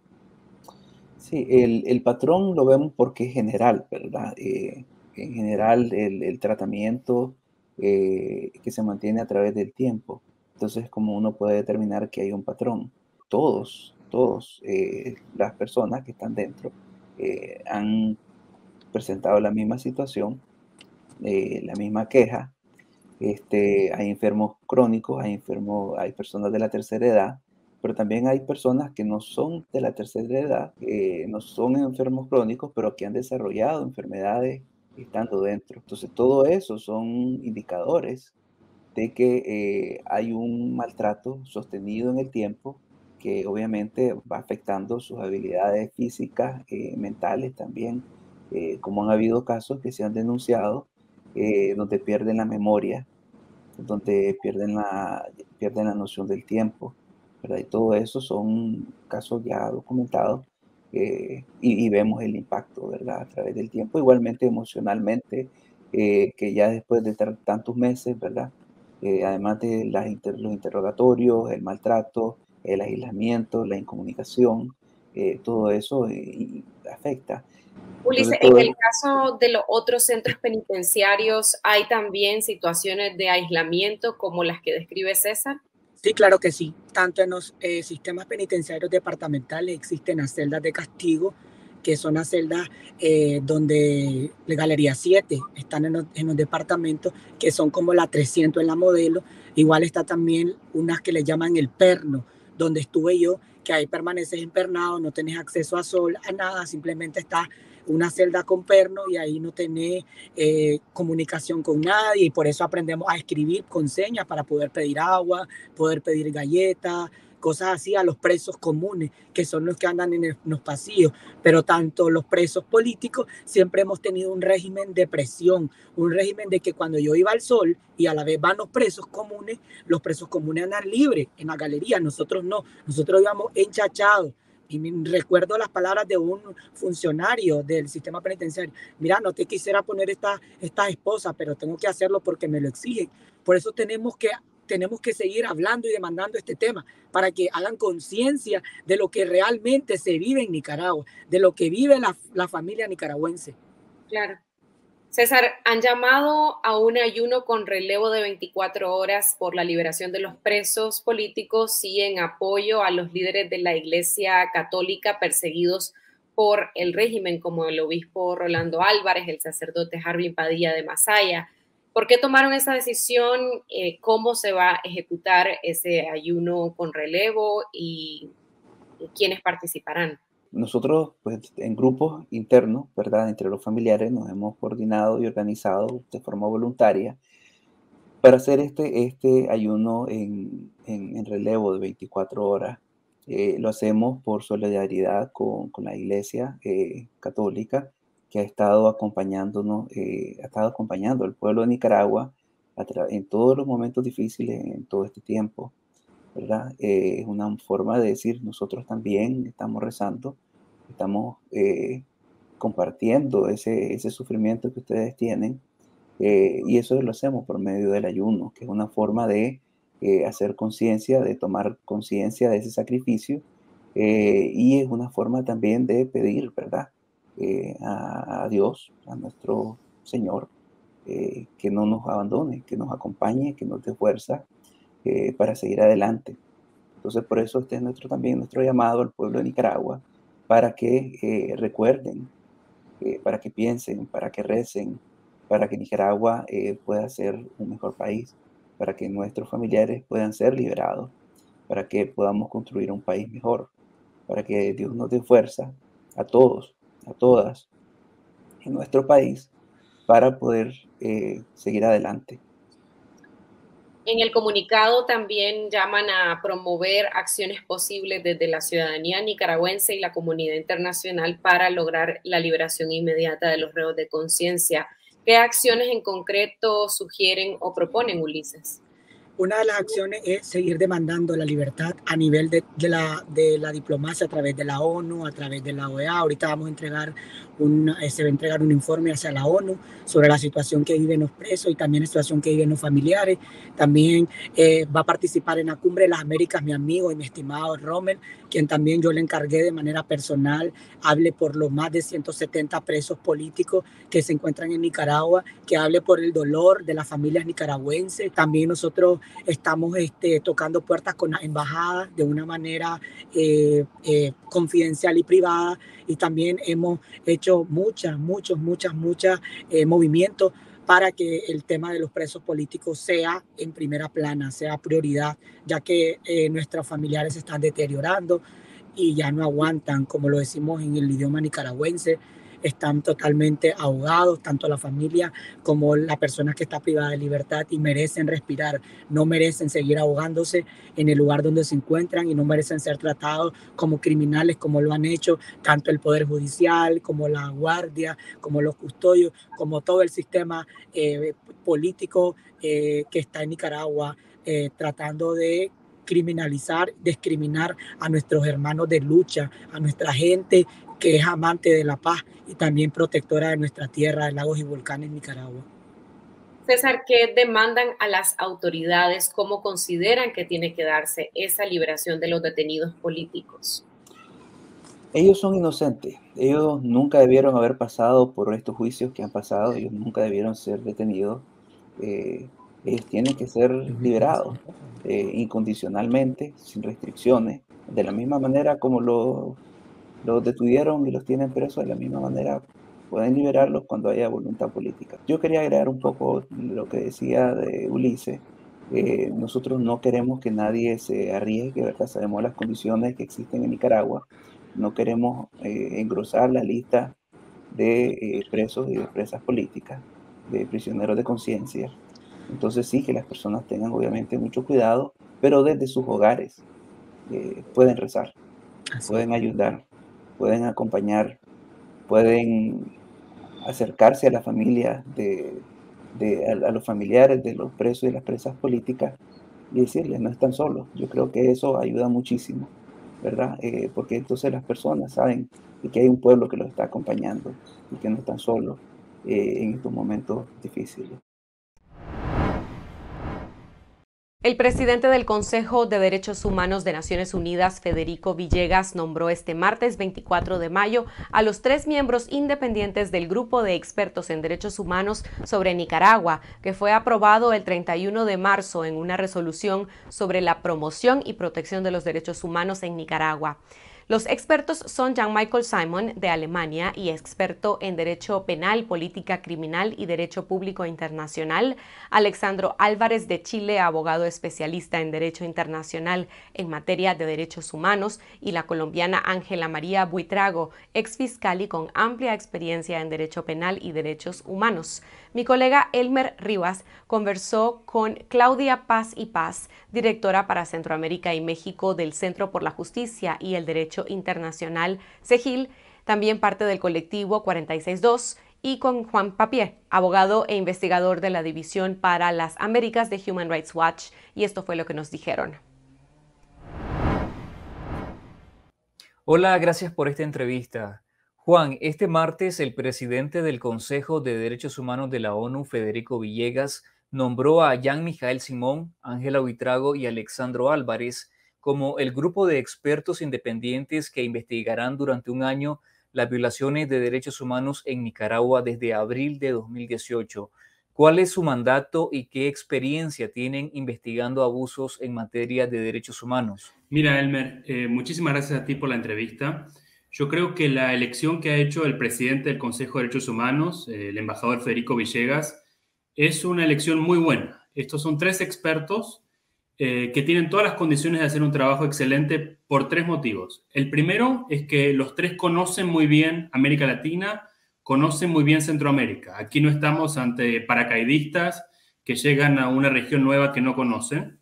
Sí, el, el patrón lo vemos porque es general, ¿verdad? Eh, en general, el, el tratamiento eh, que se mantiene a través del tiempo. Entonces, como uno puede determinar que hay un patrón, todos, todos eh, las personas que están dentro eh, han presentado la misma situación, eh, la misma queja. Este, hay enfermos crónicos, hay enfermos, hay personas de la tercera edad, pero también hay personas que no son de la tercera edad, que no son enfermos crónicos, pero que han desarrollado enfermedades estando dentro. Entonces, todo eso son indicadores de que eh, hay un maltrato sostenido en el tiempo que obviamente va afectando sus habilidades físicas, eh, mentales también, eh, como han habido casos que se han denunciado, eh, donde pierden la memoria, donde pierden la, pierden la noción del tiempo, ¿verdad? Y todo eso son casos ya documentados eh, y, y vemos el impacto, ¿verdad? A través del tiempo, igualmente emocionalmente, eh, que ya después de tantos meses, ¿verdad? Eh, además de las inter, los interrogatorios, el maltrato, el aislamiento, la incomunicación, eh, todo eso eh, afecta. Ulises, en el caso de los otros centros penitenciarios, ¿hay también situaciones de aislamiento como las que describe César? Sí, claro que sí. Tanto en los eh, sistemas penitenciarios departamentales existen las celdas de castigo, que son las celdas eh, donde la Galería siete están en los, en los departamentos, que son como la trescientos en la Modelo. Igual está también unas que le llaman el perno, donde estuve yo, que ahí permaneces internado, no tenés acceso a sol, a nada, simplemente está una celda con perno y ahí no tenés eh, comunicación con nadie, y por eso aprendemos a escribir con señas para poder pedir agua, poder pedir galletas, cosas así a los presos comunes, que son los que andan en, el, en los pasillos. Pero tanto los presos políticos siempre hemos tenido un régimen de presión, un régimen de que cuando yo iba al sol y a la vez van los presos comunes, los presos comunes andan libres en la galería, nosotros no, nosotros íbamos enchachados. Y me recuerdo las palabras de un funcionario del sistema penitenciario: mira, no te quisiera poner esta, esta esposa, pero tengo que hacerlo porque me lo exigen. Por eso tenemos que, tenemos que seguir hablando y demandando este tema, para que hagan conciencia de lo que realmente se vive en Nicaragua, de lo que vive la, la familia nicaragüense. Claro. César, han llamado a un ayuno con relevo de veinticuatro horas por la liberación de los presos políticos y en apoyo a los líderes de la Iglesia Católica perseguidos por el régimen, como el obispo Rolando Álvarez, el sacerdote Harvin Padilla de Masaya. ¿Por qué tomaron esa decisión? Eh, ¿Cómo se va a ejecutar ese ayuno con relevo y, y quiénes participarán? Nosotros, pues, en grupos internos, ¿verdad?, entre los familiares, nos hemos coordinado y organizado de forma voluntaria para hacer este, este ayuno en, en, en relevo de veinticuatro horas. Eh, lo hacemos por solidaridad con, con la Iglesia eh, Católica, que ha estado acompañándonos, eh, ha estado acompañando al pueblo de Nicaragua en todos los momentos difíciles en todo este tiempo, ¿verdad? Eh, es una forma de decir, nosotros también estamos rezando, estamos eh, compartiendo ese, ese sufrimiento que ustedes tienen, Eh, y eso lo hacemos por medio del ayuno, que es una forma de eh, hacer conciencia, de tomar conciencia de ese sacrificio, eh, y es una forma también de pedir, ¿verdad? Eh, a, a Dios, a nuestro Señor, eh, que no nos abandone, que nos acompañe, que nos dé fuerza eh, para seguir adelante. Entonces, por eso este es nuestro, también nuestro llamado al pueblo de Nicaragua, para que eh, recuerden, eh, para que piensen, para que recen, para que Nicaragua eh, pueda ser un mejor país, para que nuestros familiares puedan ser liberados, para que podamos construir un país mejor, para que Dios nos dé fuerza a todos, a todas en nuestro país para poder eh, seguir adelante. En el comunicado también llaman a promover acciones posibles desde la ciudadanía nicaragüense y la comunidad internacional para lograr la liberación inmediata de los reos de conciencia. ¿Qué acciones en concreto sugieren o proponen, Ulises? Una de las acciones es seguir demandando la libertad a nivel de, de, la, de la diplomacia a través de la ONU, a través de la O E A. Ahorita vamos a entregar un, se va a entregar un informe hacia la ONU sobre la situación que viven los presos y también la situación que viven los familiares. También eh, va a participar en la Cumbre de las Américas mi amigo y mi estimado Rommel, quien también yo le encargué de manera personal, hable por los más de ciento setenta presos políticos que se encuentran en Nicaragua, que hable por el dolor de las familias nicaragüenses. También nosotros estamos este, tocando puertas con las embajadas de una manera eh, eh, confidencial y privada, y también hemos hecho muchas, muchos, muchas, muchas eh, movimientos para que el tema de los presos políticos sea en primera plana, sea prioridad, ya que eh, nuestros familiares se están deteriorando y ya no aguantan, como lo decimos en el idioma nicaragüense, están totalmente ahogados, tanto la familia como la persona que está privada de libertad, y merecen respirar, no merecen seguir ahogándose en el lugar donde se encuentran y no merecen ser tratados como criminales como lo han hecho tanto el Poder Judicial, como la Guardia, como los custodios, como todo el sistema eh, político eh, que está en Nicaragua eh, tratando de criminalizar, discriminar a nuestros hermanos de lucha, a nuestra gente que es amante de la paz y también protectora de nuestra tierra, de lagos y volcanes en Nicaragua. César, ¿qué demandan a las autoridades? ¿Cómo consideran que tiene que darse esa liberación de los detenidos políticos? Ellos son inocentes. Ellos nunca debieron haber pasado por estos juicios que han pasado. Ellos nunca debieron ser detenidos. Eh, ellos tienen que ser liberados eh, incondicionalmente, sin restricciones, de la misma manera como lo los detuvieron y los tienen presos, de la misma manera pueden liberarlos cuando haya voluntad política. Yo quería agregar un poco lo que decía de Ulises. Eh, nosotros no queremos que nadie se arriesgue, ¿verdad? Sabemos las condiciones que existen en Nicaragua. No queremos eh, engrosar la lista de eh, presos y de presas políticas, de prisioneros de conciencia. Entonces sí, que las personas tengan obviamente mucho cuidado, pero desde sus hogares eh, pueden rezar, Así. pueden ayudar, pueden acompañar, pueden acercarse a la familia, de, de, a, a los familiares de los presos y las presas políticas y decirles, no están solos. Yo creo que eso ayuda muchísimo, ¿verdad? Eh, porque entonces las personas saben que hay un pueblo que los está acompañando y que no están solos eh, en estos momentos difíciles. El presidente del Consejo de Derechos Humanos de Naciones Unidas, Federico Villegas, nombró este martes veinticuatro de mayo a los tres miembros independientes del Grupo de Expertos en Derechos Humanos sobre Nicaragua, que fue aprobado el treinta y uno de marzo en una resolución sobre la promoción y protección de los derechos humanos en Nicaragua. Los expertos son Jean-Michael Simon, de Alemania, y experto en Derecho Penal, Política Criminal y Derecho Público Internacional; Alexandro Álvarez, de Chile, abogado especialista en Derecho Internacional en materia de derechos humanos; y la colombiana Ángela María Buitrago, exfiscal y con amplia experiencia en Derecho Penal y Derechos Humanos. Mi colega Elmer Rivas conversó con Claudia Paz y Paz, directora para Centroamérica y México del Centro por la Justicia y el Derecho Internacional, CEGIL, también parte del colectivo cuarenta y seis dos, y con Juan Papié, abogado e investigador de la División para las Américas de Human Rights Watch, y esto fue lo que nos dijeron. Hola, gracias por esta entrevista. Juan, este martes el presidente del Consejo de Derechos Humanos de la ONU, Federico Villegas, nombró a Jean Michael Simón, Ángela Buitrago y Alexandro Álvarez como el grupo de expertos independientes que investigarán durante un año las violaciones de derechos humanos en Nicaragua desde abril de dos mil dieciocho. ¿Cuál es su mandato y qué experiencia tienen investigando abusos en materia de derechos humanos? Mira, Elmer, eh, muchísimas gracias a ti por la entrevista. Yo creo que la elección que ha hecho el presidente del Consejo de Derechos Humanos, eh, el embajador Federico Villegas, es una elección muy buena. Estos son tres expertos eh, que tienen todas las condiciones de hacer un trabajo excelente por tres motivos. El primero es que los tres conocen muy bien América Latina, conocen muy bien Centroamérica. Aquí no estamos ante paracaidistas que llegan a una región nueva que no conocen.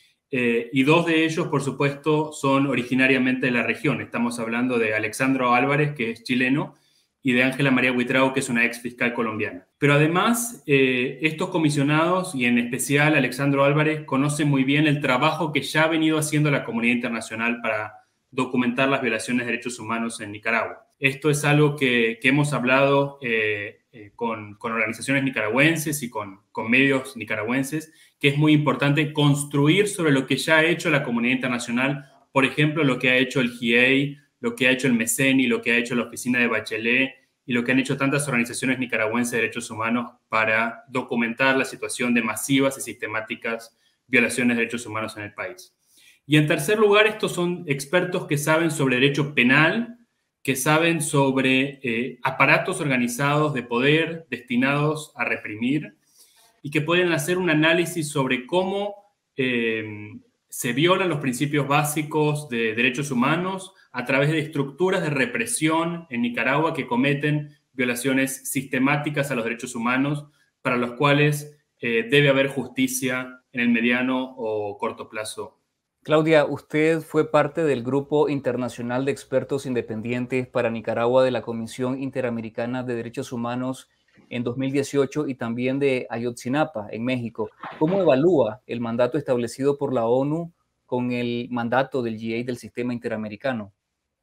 Eh, y dos de ellos, por supuesto, son originariamente de la región. Estamos hablando de Alexandro Álvarez, que es chileno, y de Ángela María Buitrago, que es una ex fiscal colombiana. Pero además, eh, estos comisionados, y en especial Alexandro Álvarez, conocen muy bien el trabajo que ya ha venido haciendo la comunidad internacional para documentar las violaciones de derechos humanos en Nicaragua. Esto es algo que, que hemos hablado eh, eh, con, con organizaciones nicaragüenses y con, con medios nicaragüenses, que es muy importante construir sobre lo que ya ha hecho la comunidad internacional, por ejemplo, lo que ha hecho el G I E I, lo que ha hecho el MECENI, lo que ha hecho la Oficina de Bachelet y lo que han hecho tantas organizaciones nicaragüenses de derechos humanos para documentar la situación de masivas y sistemáticas violaciones de derechos humanos en el país. Y en tercer lugar, estos son expertos que saben sobre derecho penal, que saben sobre eh, aparatos organizados de poder destinados a reprimir y que pueden hacer un análisis sobre cómo eh, se violan los principios básicos de derechos humanos a través de estructuras de represión en Nicaragua que cometen violaciones sistemáticas a los derechos humanos, para los cuales eh, debe haber justicia en el mediano o corto plazo. Claudia, usted fue parte del Grupo Internacional de Expertos Independientes para Nicaragua de la Comisión Interamericana de Derechos Humanos en dos mil dieciocho y también de Ayotzinapa, en México. ¿Cómo evalúa el mandato establecido por la ONU con el mandato del G I E I del Sistema Interamericano?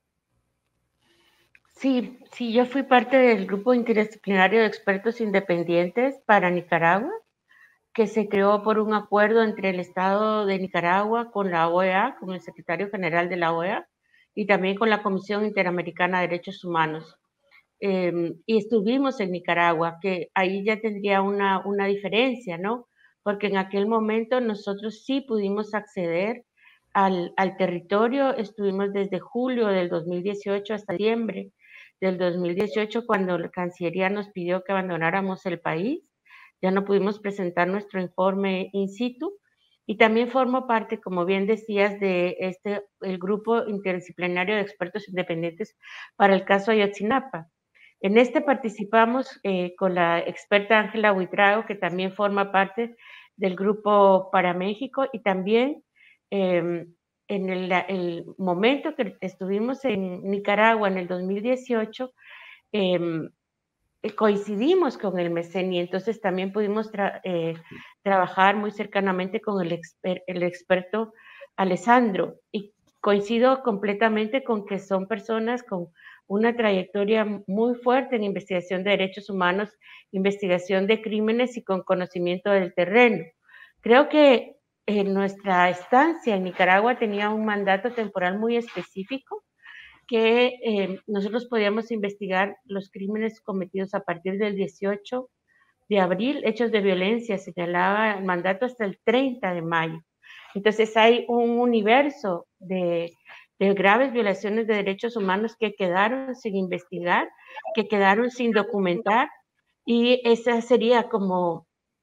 Sí, sí, yo fui parte del Grupo Interdisciplinario de Expertos Independientes para Nicaragua, que se creó por un acuerdo entre el Estado de Nicaragua con la O E A, con el secretario general de la O E A, y también con la Comisión Interamericana de Derechos Humanos. Eh, y estuvimos en Nicaragua, que ahí ya tendría una, una diferencia, ¿no? Porque en aquel momento nosotros sí pudimos acceder al, al territorio, estuvimos desde julio del dos mil dieciocho hasta diciembre del dos mil dieciocho, cuando la Cancillería nos pidió que abandonáramos el país. Ya no pudimos presentar nuestro informe in situ, y también formo parte, como bien decías, de este, el Grupo Interdisciplinario de Expertos Independientes para el caso Ayotzinapa. En este participamos eh, con la experta Ángela Buitrago, que también forma parte del Grupo para México, y también eh, en el, el momento que estuvimos en Nicaragua en el dos mil dieciocho, eh, coincidimos con el MECENI, entonces también pudimos tra eh, trabajar muy cercanamente con el, exper el experto Alessandro, y coincido completamente con que son personas con una trayectoria muy fuerte en investigación de derechos humanos, investigación de crímenes y con conocimiento del terreno. Creo que en nuestra estancia en Nicaragua tenía un mandato temporal muy específico, que eh, nosotros podíamos investigar los crímenes cometidos a partir del dieciocho de abril, hechos de violencia, señalaba el mandato hasta el treinta de mayo. Entonces hay un universo de, de graves violaciones de derechos humanos que quedaron sin investigar, que quedaron sin documentar, y esa sería como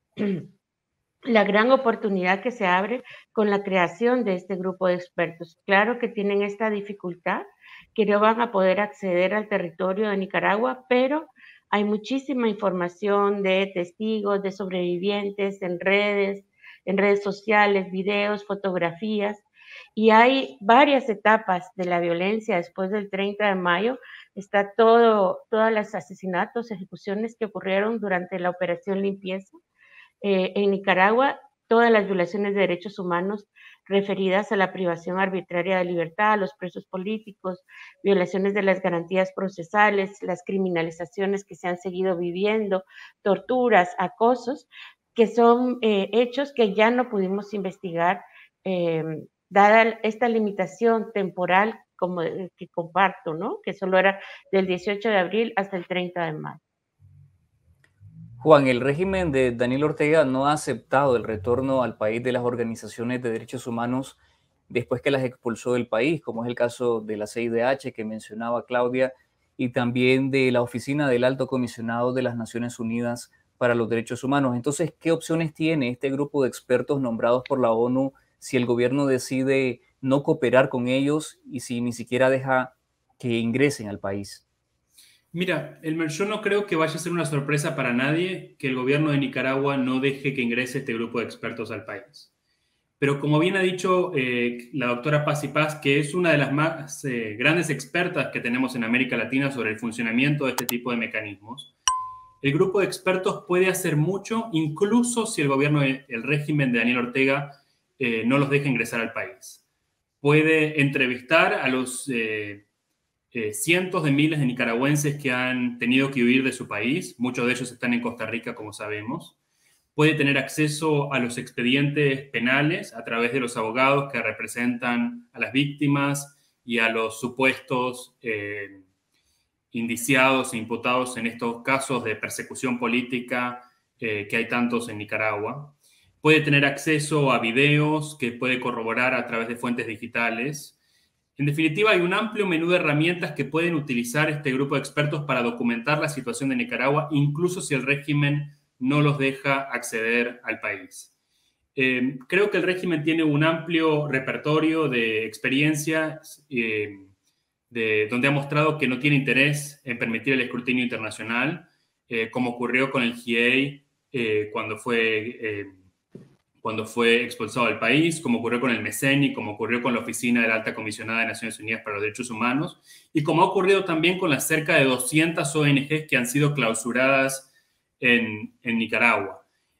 la gran oportunidad que se abre con la creación de este grupo de expertos. Claro que tienen esta dificultad, que no van a poder acceder al territorio de Nicaragua, pero hay muchísima información de testigos, de sobrevivientes en redes, en redes sociales, videos, fotografías, y hay varias etapas de la violencia después del treinta de mayo. Está todo, todos los asesinatos, ejecuciones que ocurrieron durante la operación limpieza Eh, en Nicaragua, todas las violaciones de derechos humanos referidas a la privación arbitraria de libertad, a los presos políticos, violaciones de las garantías procesales, las criminalizaciones que se han seguido viviendo, torturas, acosos, que son eh, hechos que ya no pudimos investigar, eh, dada esta limitación temporal como que comparto, ¿no? Que solo era del dieciocho de abril hasta el treinta de mayo. Juan, el régimen de Daniel Ortega no ha aceptado el retorno al país de las organizaciones de derechos humanos después que las expulsó del país, como es el caso de la C I D H que mencionaba Claudia, y también de la Oficina del Alto Comisionado de las Naciones Unidas para los Derechos Humanos. Entonces, ¿qué opciones tiene este grupo de expertos nombrados por la ONU si el gobierno decide no cooperar con ellos y si ni siquiera deja que ingresen al país? Mira, Elmer, yo no creo que vaya a ser una sorpresa para nadie que el gobierno de Nicaragua no deje que ingrese este grupo de expertos al país. Pero como bien ha dicho eh, la doctora Paz y Paz, que es una de las más eh, grandes expertas que tenemos en América Latina sobre el funcionamiento de este tipo de mecanismos, el grupo de expertos puede hacer mucho, incluso si el gobierno, el régimen de Daniel Ortega eh, no los deja ingresar al país. Puede entrevistar a los eh, eh, cientos de miles de nicaragüenses que han tenido que huir de su país, muchos de ellos están en Costa Rica, como sabemos. Puede tener acceso a los expedientes penales a través de los abogados que representan a las víctimas y a los supuestos eh, indiciados e imputados en estos casos de persecución política eh, que hay tantos en Nicaragua. Puede tener acceso a videos que puede corroborar a través de fuentes digitales. En definitiva, hay un amplio menú de herramientas que pueden utilizar este grupo de expertos para documentar la situación de Nicaragua, incluso si el régimen no los deja acceder al país. Eh, creo que el régimen tiene un amplio repertorio de experiencias eh, de, donde ha mostrado que no tiene interés en permitir el escrutinio internacional, eh, como ocurrió con el G I E I eh, cuando, fue, eh, cuando fue expulsado del país, como ocurrió con el MECENI, como ocurrió con la Oficina de la Alta Comisionada de Naciones Unidas para los Derechos Humanos, y como ha ocurrido también con las cerca de doscientas O N Ges que han sido clausuradas en, en Nicaragua.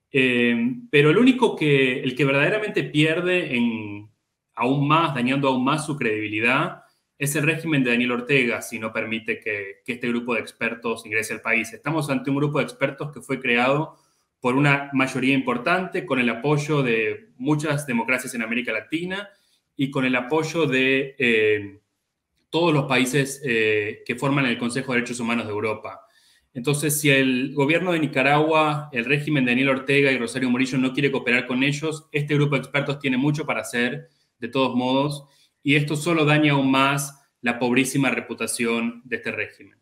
Eh, pero el único que, el que verdaderamente pierde en, aún más, dañando aún más su credibilidad, es el régimen de Daniel Ortega, si no permite que, que este grupo de expertos ingrese al país. Estamos ante un grupo de expertos que fue creado por una mayoría importante, con el apoyo de muchas democracias en América Latina y con el apoyo de eh, todos los países eh, que forman el Consejo de Derechos Humanos de Europa. Entonces, si el gobierno de Nicaragua, el régimen de Daniel Ortega y Rosario Murillo no quiere cooperar con ellos, este grupo de expertos tiene mucho para hacer, de todos modos, y esto solo daña aún más la pobrísima reputación de este régimen.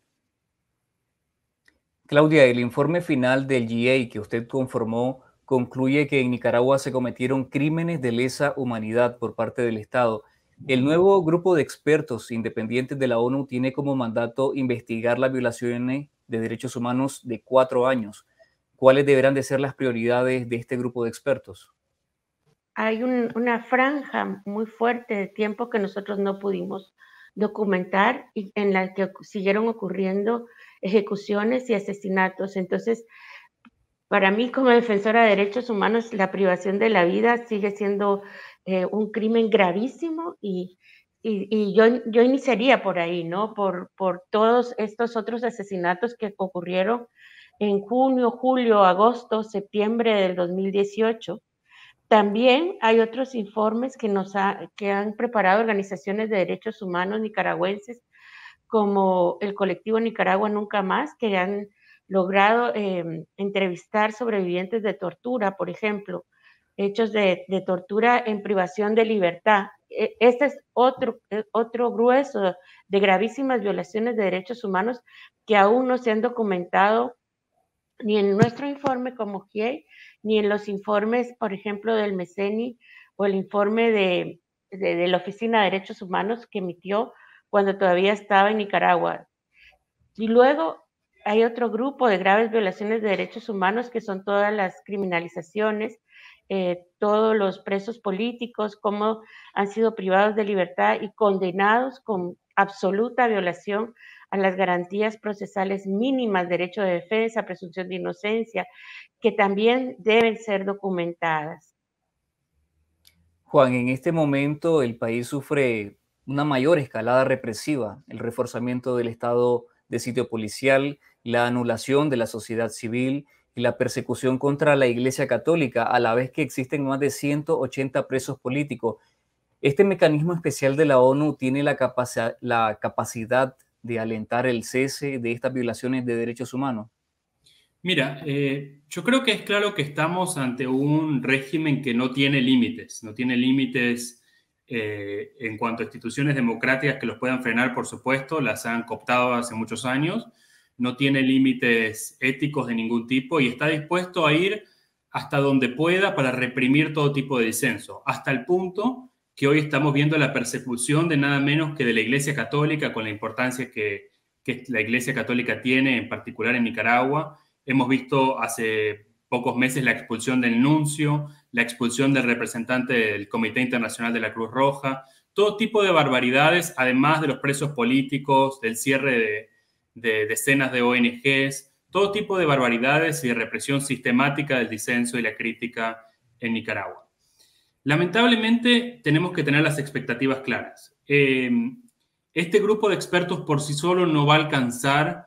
Claudia, el informe final del G I E I que usted conformó concluye que en Nicaragua se cometieron crímenes de lesa humanidad por parte del Estado. El nuevo grupo de expertos independientes de la ONU tiene como mandato investigar las violaciones de derechos humanos de cuatro años. ¿Cuáles deberán de ser las prioridades de este grupo de expertos? Hay un, una franja muy fuerte de tiempo que nosotros no pudimos documentar y en la que siguieron ocurriendo ejecuciones y asesinatos. Entonces, para mí como defensora de derechos humanos, la privación de la vida sigue siendo eh, un crimen gravísimo y, y, y yo, yo iniciaría por ahí, ¿no? Por, por todos estos otros asesinatos que ocurrieron en junio, julio, agosto, septiembre del dos mil dieciocho. También hay otros informes que, nos ha, que han preparado organizaciones de derechos humanos nicaragüenses, como el colectivo Nicaragua Nunca Más, que han logrado eh, entrevistar sobrevivientes de tortura, por ejemplo, hechos de, de tortura en privación de libertad. Este es otro, otro grueso de gravísimas violaciones de derechos humanos que aún no se han documentado ni en nuestro informe como G I E I, ni en los informes, por ejemplo, del MECENI o el informe de, de, de la Oficina de Derechos Humanos que emitió cuando todavía estaba en Nicaragua. Y luego hay otro grupo de graves violaciones de derechos humanos que son todas las criminalizaciones, eh, todos los presos políticos, cómo han sido privados de libertad y condenados con absoluta violación a las garantías procesales mínimas, derecho de defensa, presunción de inocencia, que también deben ser documentadas. Juan, en este momento el país sufre una mayor escalada represiva, el reforzamiento del estado de sitio policial, la anulación de la sociedad civil y la persecución contra la Iglesia Católica, a la vez que existen más de ciento ochenta presos políticos. ¿Este mecanismo especial de la ONU tiene la, capaci- la capacidad de alentar el cese de estas violaciones de derechos humanos? Mira, eh, yo creo que es claro que estamos ante un régimen que no tiene límites, no tiene límites eh, en cuanto a instituciones democráticas que los puedan frenar, por supuesto, las han cooptado hace muchos años, no tiene límites éticos de ningún tipo y está dispuesto a ir hasta donde pueda para reprimir todo tipo de disenso, hasta el punto que hoy estamos viendo la persecución de nada menos que de la Iglesia Católica, con la importancia que, que la Iglesia Católica tiene, en particular en Nicaragua. Hemos visto hace pocos meses la expulsión del nuncio, la expulsión del representante del Comité Internacional de la Cruz Roja, todo tipo de barbaridades, además de los presos políticos, del cierre de, de decenas de O N Ges, todo tipo de barbaridades y de represión sistemática del disenso y la crítica en Nicaragua. Lamentablemente, tenemos que tener las expectativas claras. Eh, este grupo de expertos por sí solo no va a alcanzar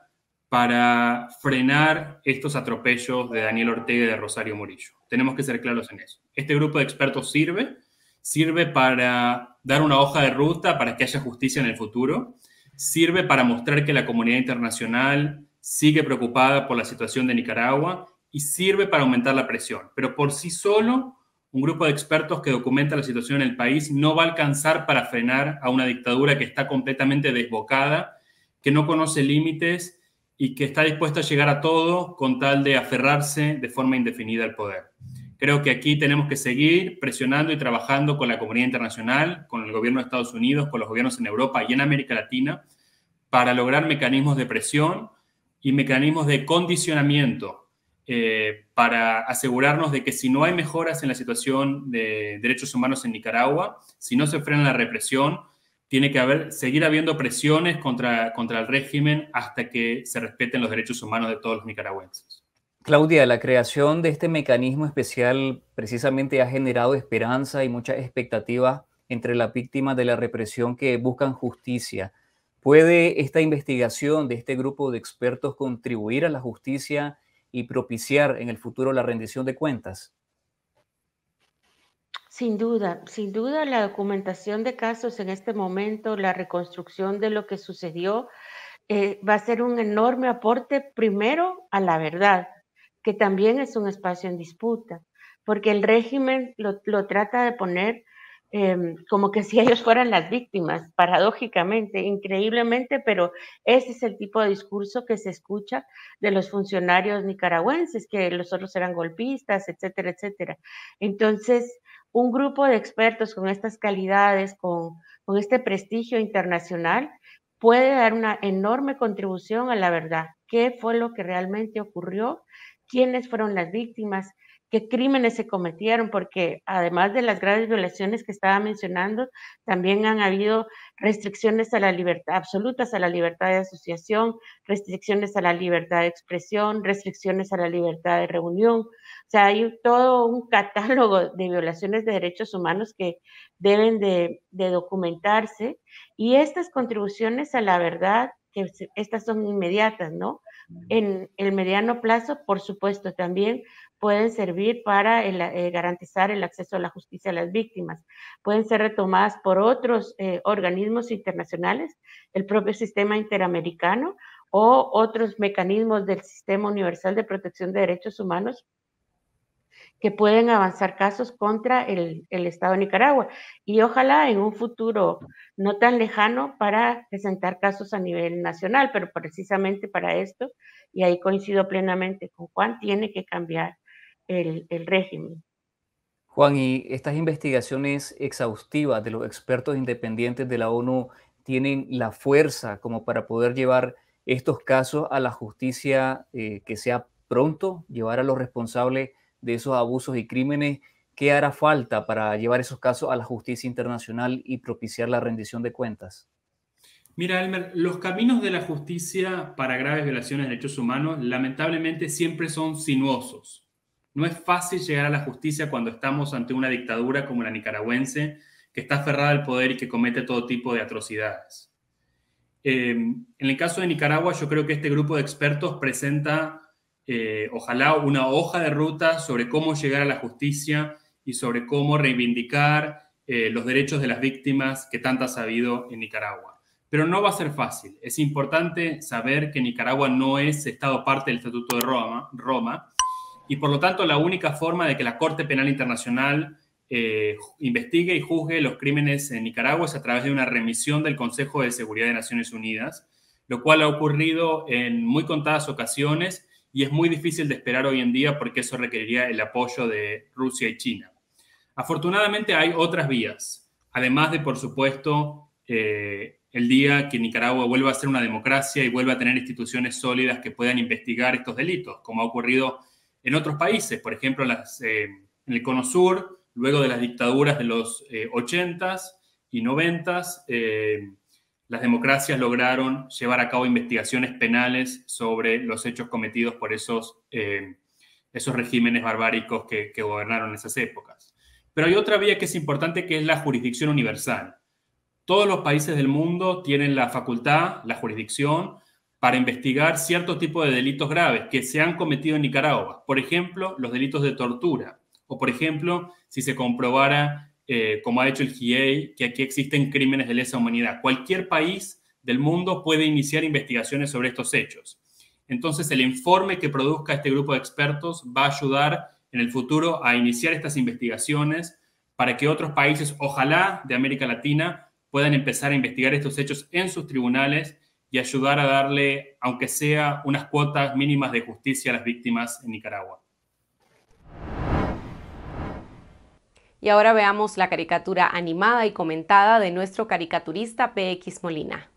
para frenar estos atropellos de Daniel Ortega y de Rosario Murillo. Tenemos que ser claros en eso. Este grupo de expertos sirve, sirve para dar una hoja de ruta para que haya justicia en el futuro, sirve para mostrar que la comunidad internacional sigue preocupada por la situación de Nicaragua y sirve para aumentar la presión. Pero por sí solo, un grupo de expertos que documenta la situación en el país no va a alcanzar para frenar a una dictadura que está completamente desbocada, que no conoce límites y que está dispuesta a llegar a todo con tal de aferrarse de forma indefinida al poder. Creo que aquí tenemos que seguir presionando y trabajando con la comunidad internacional, con el gobierno de Estados Unidos, con los gobiernos en Europa y en América Latina, para lograr mecanismos de presión y mecanismos de condicionamiento eh, para asegurarnos de que si no hay mejoras en la situación de derechos humanos en Nicaragua, si no se frena la represión, tiene que haber, seguir habiendo presiones contra, contra el régimen hasta que se respeten los derechos humanos de todos los nicaragüenses. Claudia, la creación de este mecanismo especial precisamente ha generado esperanza y mucha expectativa entre las víctimas de la represión que buscan justicia. ¿Puede esta investigación de este grupo de expertos contribuir a la justicia y propiciar en el futuro la rendición de cuentas? Sin duda, sin duda la documentación de casos en este momento, la reconstrucción de lo que sucedió, eh, va a ser un enorme aporte primero a la verdad, que también es un espacio en disputa, porque el régimen lo, lo trata de poner eh, como que si ellos fueran las víctimas, paradójicamente, increíblemente, pero ese es el tipo de discurso que se escucha de los funcionarios nicaragüenses, que los otros eran golpistas, etcétera, etcétera. Entonces, un grupo de expertos con estas calidades, con, con este prestigio internacional, puede dar una enorme contribución a la verdad. ¿Qué fue lo que realmente ocurrió? ¿Quiénes fueron las víctimas? ¿Qué crímenes se cometieron? Porque además de las graves violaciones que estaba mencionando, también han habido restricciones a la libertad, absolutas a la libertad de asociación, restricciones a la libertad de expresión, restricciones a la libertad de reunión. O sea, hay todo un catálogo de violaciones de derechos humanos que deben de, de documentarse, y estas contribuciones a la verdad, que estas son inmediatas, ¿no? En el mediano plazo, por supuesto, también pueden servir para el, eh, garantizar el acceso a la justicia a las víctimas. Pueden ser retomadas por otros eh, organismos internacionales, el propio sistema interamericano o otros mecanismos del Sistema Universal de Protección de Derechos Humanos que pueden avanzar casos contra el, el Estado de Nicaragua. Y ojalá en un futuro no tan lejano para presentar casos a nivel nacional, pero precisamente para esto, y ahí coincido plenamente con Juan, tiene que cambiar el, el régimen. Juan, ¿y estas investigaciones exhaustivas de los expertos independientes de la ONU tienen la fuerza como para poder llevar estos casos a la justicia eh, que sea pronto, llevar a los responsables de esos abusos y crímenes? ¿Qué hará falta para llevar esos casos a la justicia internacional y propiciar la rendición de cuentas? Mira, Elmer, los caminos de la justicia para graves violaciones de derechos humanos lamentablemente siempre son sinuosos. No es fácil llegar a la justicia cuando estamos ante una dictadura como la nicaragüense, que está aferrada al poder y que comete todo tipo de atrocidades. Eh, en el caso de Nicaragua, yo creo que este grupo de expertos presenta, eh, ojalá, una hoja de ruta sobre cómo llegar a la justicia y sobre cómo reivindicar eh, los derechos de las víctimas que tantas ha habido en Nicaragua. Pero no va a ser fácil. Es importante saber que Nicaragua no es Estado parte del Estatuto de Roma, Roma y por lo tanto la única forma de que la Corte Penal Internacional eh, investigue y juzgue los crímenes en Nicaragua es a través de una remisión del Consejo de Seguridad de Naciones Unidas, lo cual ha ocurrido en muy contadas ocasiones y es muy difícil de esperar hoy en día porque eso requeriría el apoyo de Rusia y China. Afortunadamente hay otras vías, además de, por supuesto, eh, el día que Nicaragua vuelva a ser una democracia y vuelva a tener instituciones sólidas que puedan investigar estos delitos, como ha ocurrido en otros países, por ejemplo, las, eh, en el Cono Sur, luego de las dictaduras de los eh, ochentas y noventas, eh, las democracias lograron llevar a cabo investigaciones penales sobre los hechos cometidos por esos, eh, esos regímenes barbáricos que, que gobernaron en esas épocas. Pero hay otra vía que es importante, que es la jurisdicción universal. Todos los países del mundo tienen la facultad, la jurisdicción, para investigar cierto tipo de delitos graves que se han cometido en Nicaragua. Por ejemplo, los delitos de tortura. O, por ejemplo, si se comprobara, eh, como ha hecho el G I E I, que aquí existen crímenes de lesa humanidad. Cualquier país del mundo puede iniciar investigaciones sobre estos hechos. Entonces, el informe que produzca este grupo de expertos va a ayudar en el futuro a iniciar estas investigaciones para que otros países, ojalá de América Latina, puedan empezar a investigar estos hechos en sus tribunales y ayudar a darle, aunque sea, unas cuotas mínimas de justicia a las víctimas en Nicaragua. Y ahora veamos la caricatura animada y comentada de nuestro caricaturista P X Molina.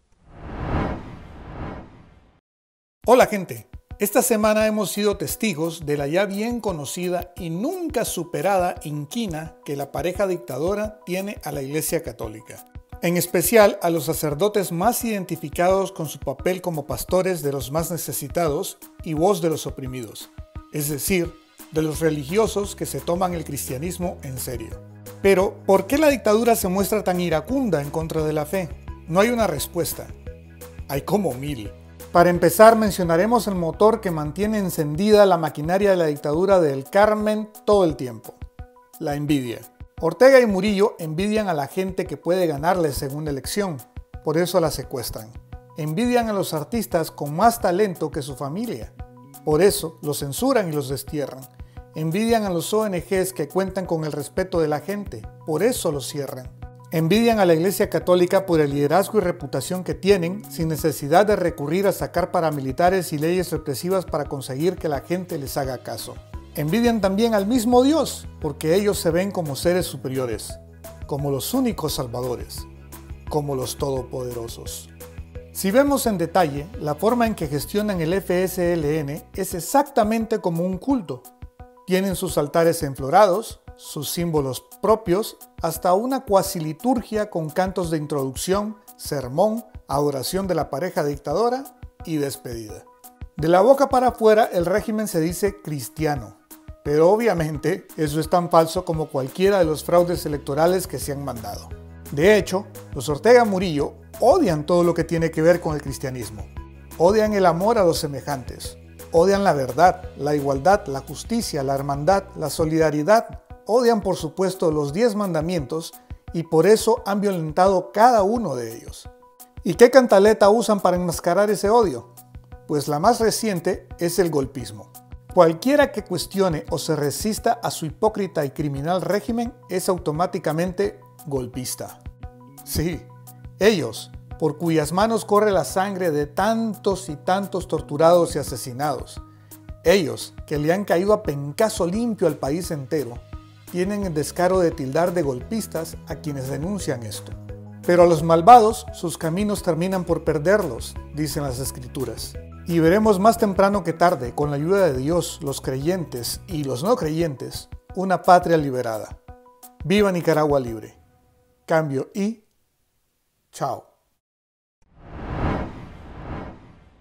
Hola gente, esta semana hemos sido testigos de la ya bien conocida y nunca superada inquina que la pareja dictadora tiene a la Iglesia Católica. En especial a los sacerdotes más identificados con su papel como pastores de los más necesitados y voz de los oprimidos, es decir, de los religiosos que se toman el cristianismo en serio. Pero, ¿por qué la dictadura se muestra tan iracunda en contra de la fe? No hay una respuesta. Hay como mil. Para empezar, mencionaremos el motor que mantiene encendida la maquinaria de la dictadura del Carmen todo el tiempo: la envidia. Ortega y Murillo envidian a la gente que puede ganarles según la elección, por eso la secuestran. Envidian a los artistas con más talento que su familia, por eso los censuran y los destierran. Envidian a los O N Ges que cuentan con el respeto de la gente, por eso los cierran. Envidian a la Iglesia Católica por el liderazgo y reputación que tienen, sin necesidad de recurrir a sacar paramilitares y leyes represivas para conseguir que la gente les haga caso. Envidian también al mismo Dios, porque ellos se ven como seres superiores, como los únicos salvadores, como los todopoderosos. Si vemos en detalle, la forma en que gestionan el F S L N es exactamente como un culto. Tienen sus altares enflorados, sus símbolos propios, hasta una cuasiliturgia con cantos de introducción, sermón, adoración de la pareja dictadora y despedida. De la boca para afuera el régimen se dice cristiano, pero obviamente eso es tan falso como cualquiera de los fraudes electorales que se han mandado. De hecho, los Ortega Murillo odian todo lo que tiene que ver con el cristianismo. Odian el amor a los semejantes. Odian la verdad, la igualdad, la justicia, la hermandad, la solidaridad. Odian, por supuesto, los diez mandamientos y por eso han violentado cada uno de ellos. ¿Y qué cantaleta usan para enmascarar ese odio? Pues la más reciente es el golpismo. Cualquiera que cuestione o se resista a su hipócrita y criminal régimen es automáticamente golpista. Sí, ellos, por cuyas manos corre la sangre de tantos y tantos torturados y asesinados, ellos, que le han caído a pencazo limpio al país entero, tienen el descaro de tildar de golpistas a quienes denuncian esto. Pero a los malvados, sus caminos terminan por perderlos, dicen las Escrituras. Y veremos más temprano que tarde, con la ayuda de Dios, los creyentes y los no creyentes, una patria liberada. ¡Viva Nicaragua libre! Cambio y... chao.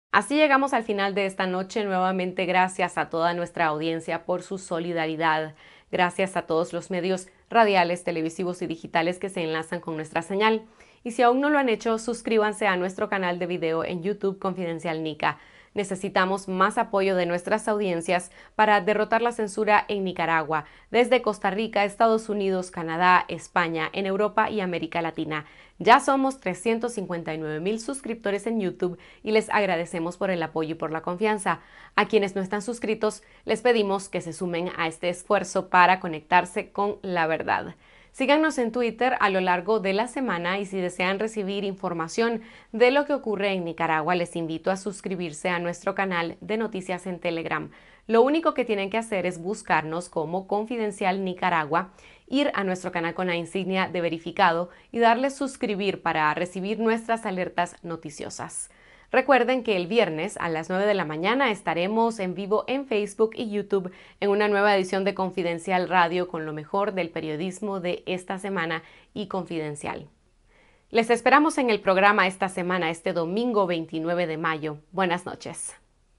Así llegamos al final de esta noche. Nuevamente gracias a toda nuestra audiencia por su solidaridad. Gracias a todos los medios radiales, televisivos y digitales que se enlazan con nuestra señal. Y si aún no lo han hecho, suscríbanse a nuestro canal de video en YouTube Confidencial Nica. Necesitamos más apoyo de nuestras audiencias para derrotar la censura en Nicaragua, desde Costa Rica, Estados Unidos, Canadá, España, en Europa y América Latina. Ya somos trescientos cincuenta y nueve mil suscriptores en YouTube y les agradecemos por el apoyo y por la confianza. A quienes no están suscritos, les pedimos que se sumen a este esfuerzo para conectarse con la verdad. Síganos en Twitter a lo largo de la semana y si desean recibir información de lo que ocurre en Nicaragua, les invito a suscribirse a nuestro canal de noticias en Telegram. Lo único que tienen que hacer es buscarnos como Confidencial Nicaragua, ir a nuestro canal con la insignia de verificado y darle suscribir para recibir nuestras alertas noticiosas. Recuerden que el viernes a las nueve de la mañana estaremos en vivo en Facebook y YouTube en una nueva edición de Confidencial Radio con lo mejor del periodismo de esta semana y Confidencial. Les esperamos en el programa esta semana, este domingo veintinueve de mayo. Buenas noches.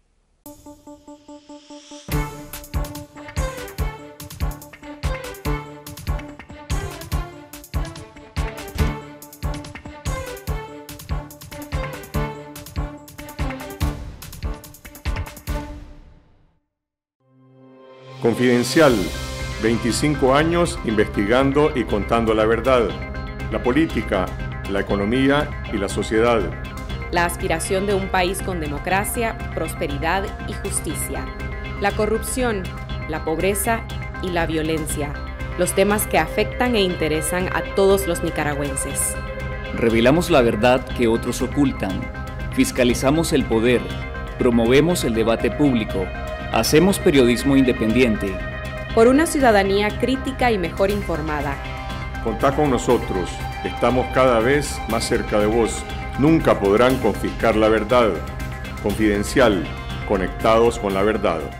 Confidencial, veinticinco años investigando y contando la verdad, la política, la economía y la sociedad. La aspiración de un país con democracia, prosperidad y justicia. La corrupción, la pobreza y la violencia. Los temas que afectan e interesan a todos los nicaragüenses. Revelamos la verdad que otros ocultan. Fiscalizamos el poder. Promovemos el debate público. Hacemos periodismo independiente. Por una ciudadanía crítica y mejor informada. Contá con nosotros. Estamos cada vez más cerca de vos. Nunca podrán confiscar la verdad. Confidencial. Conectados con la verdad.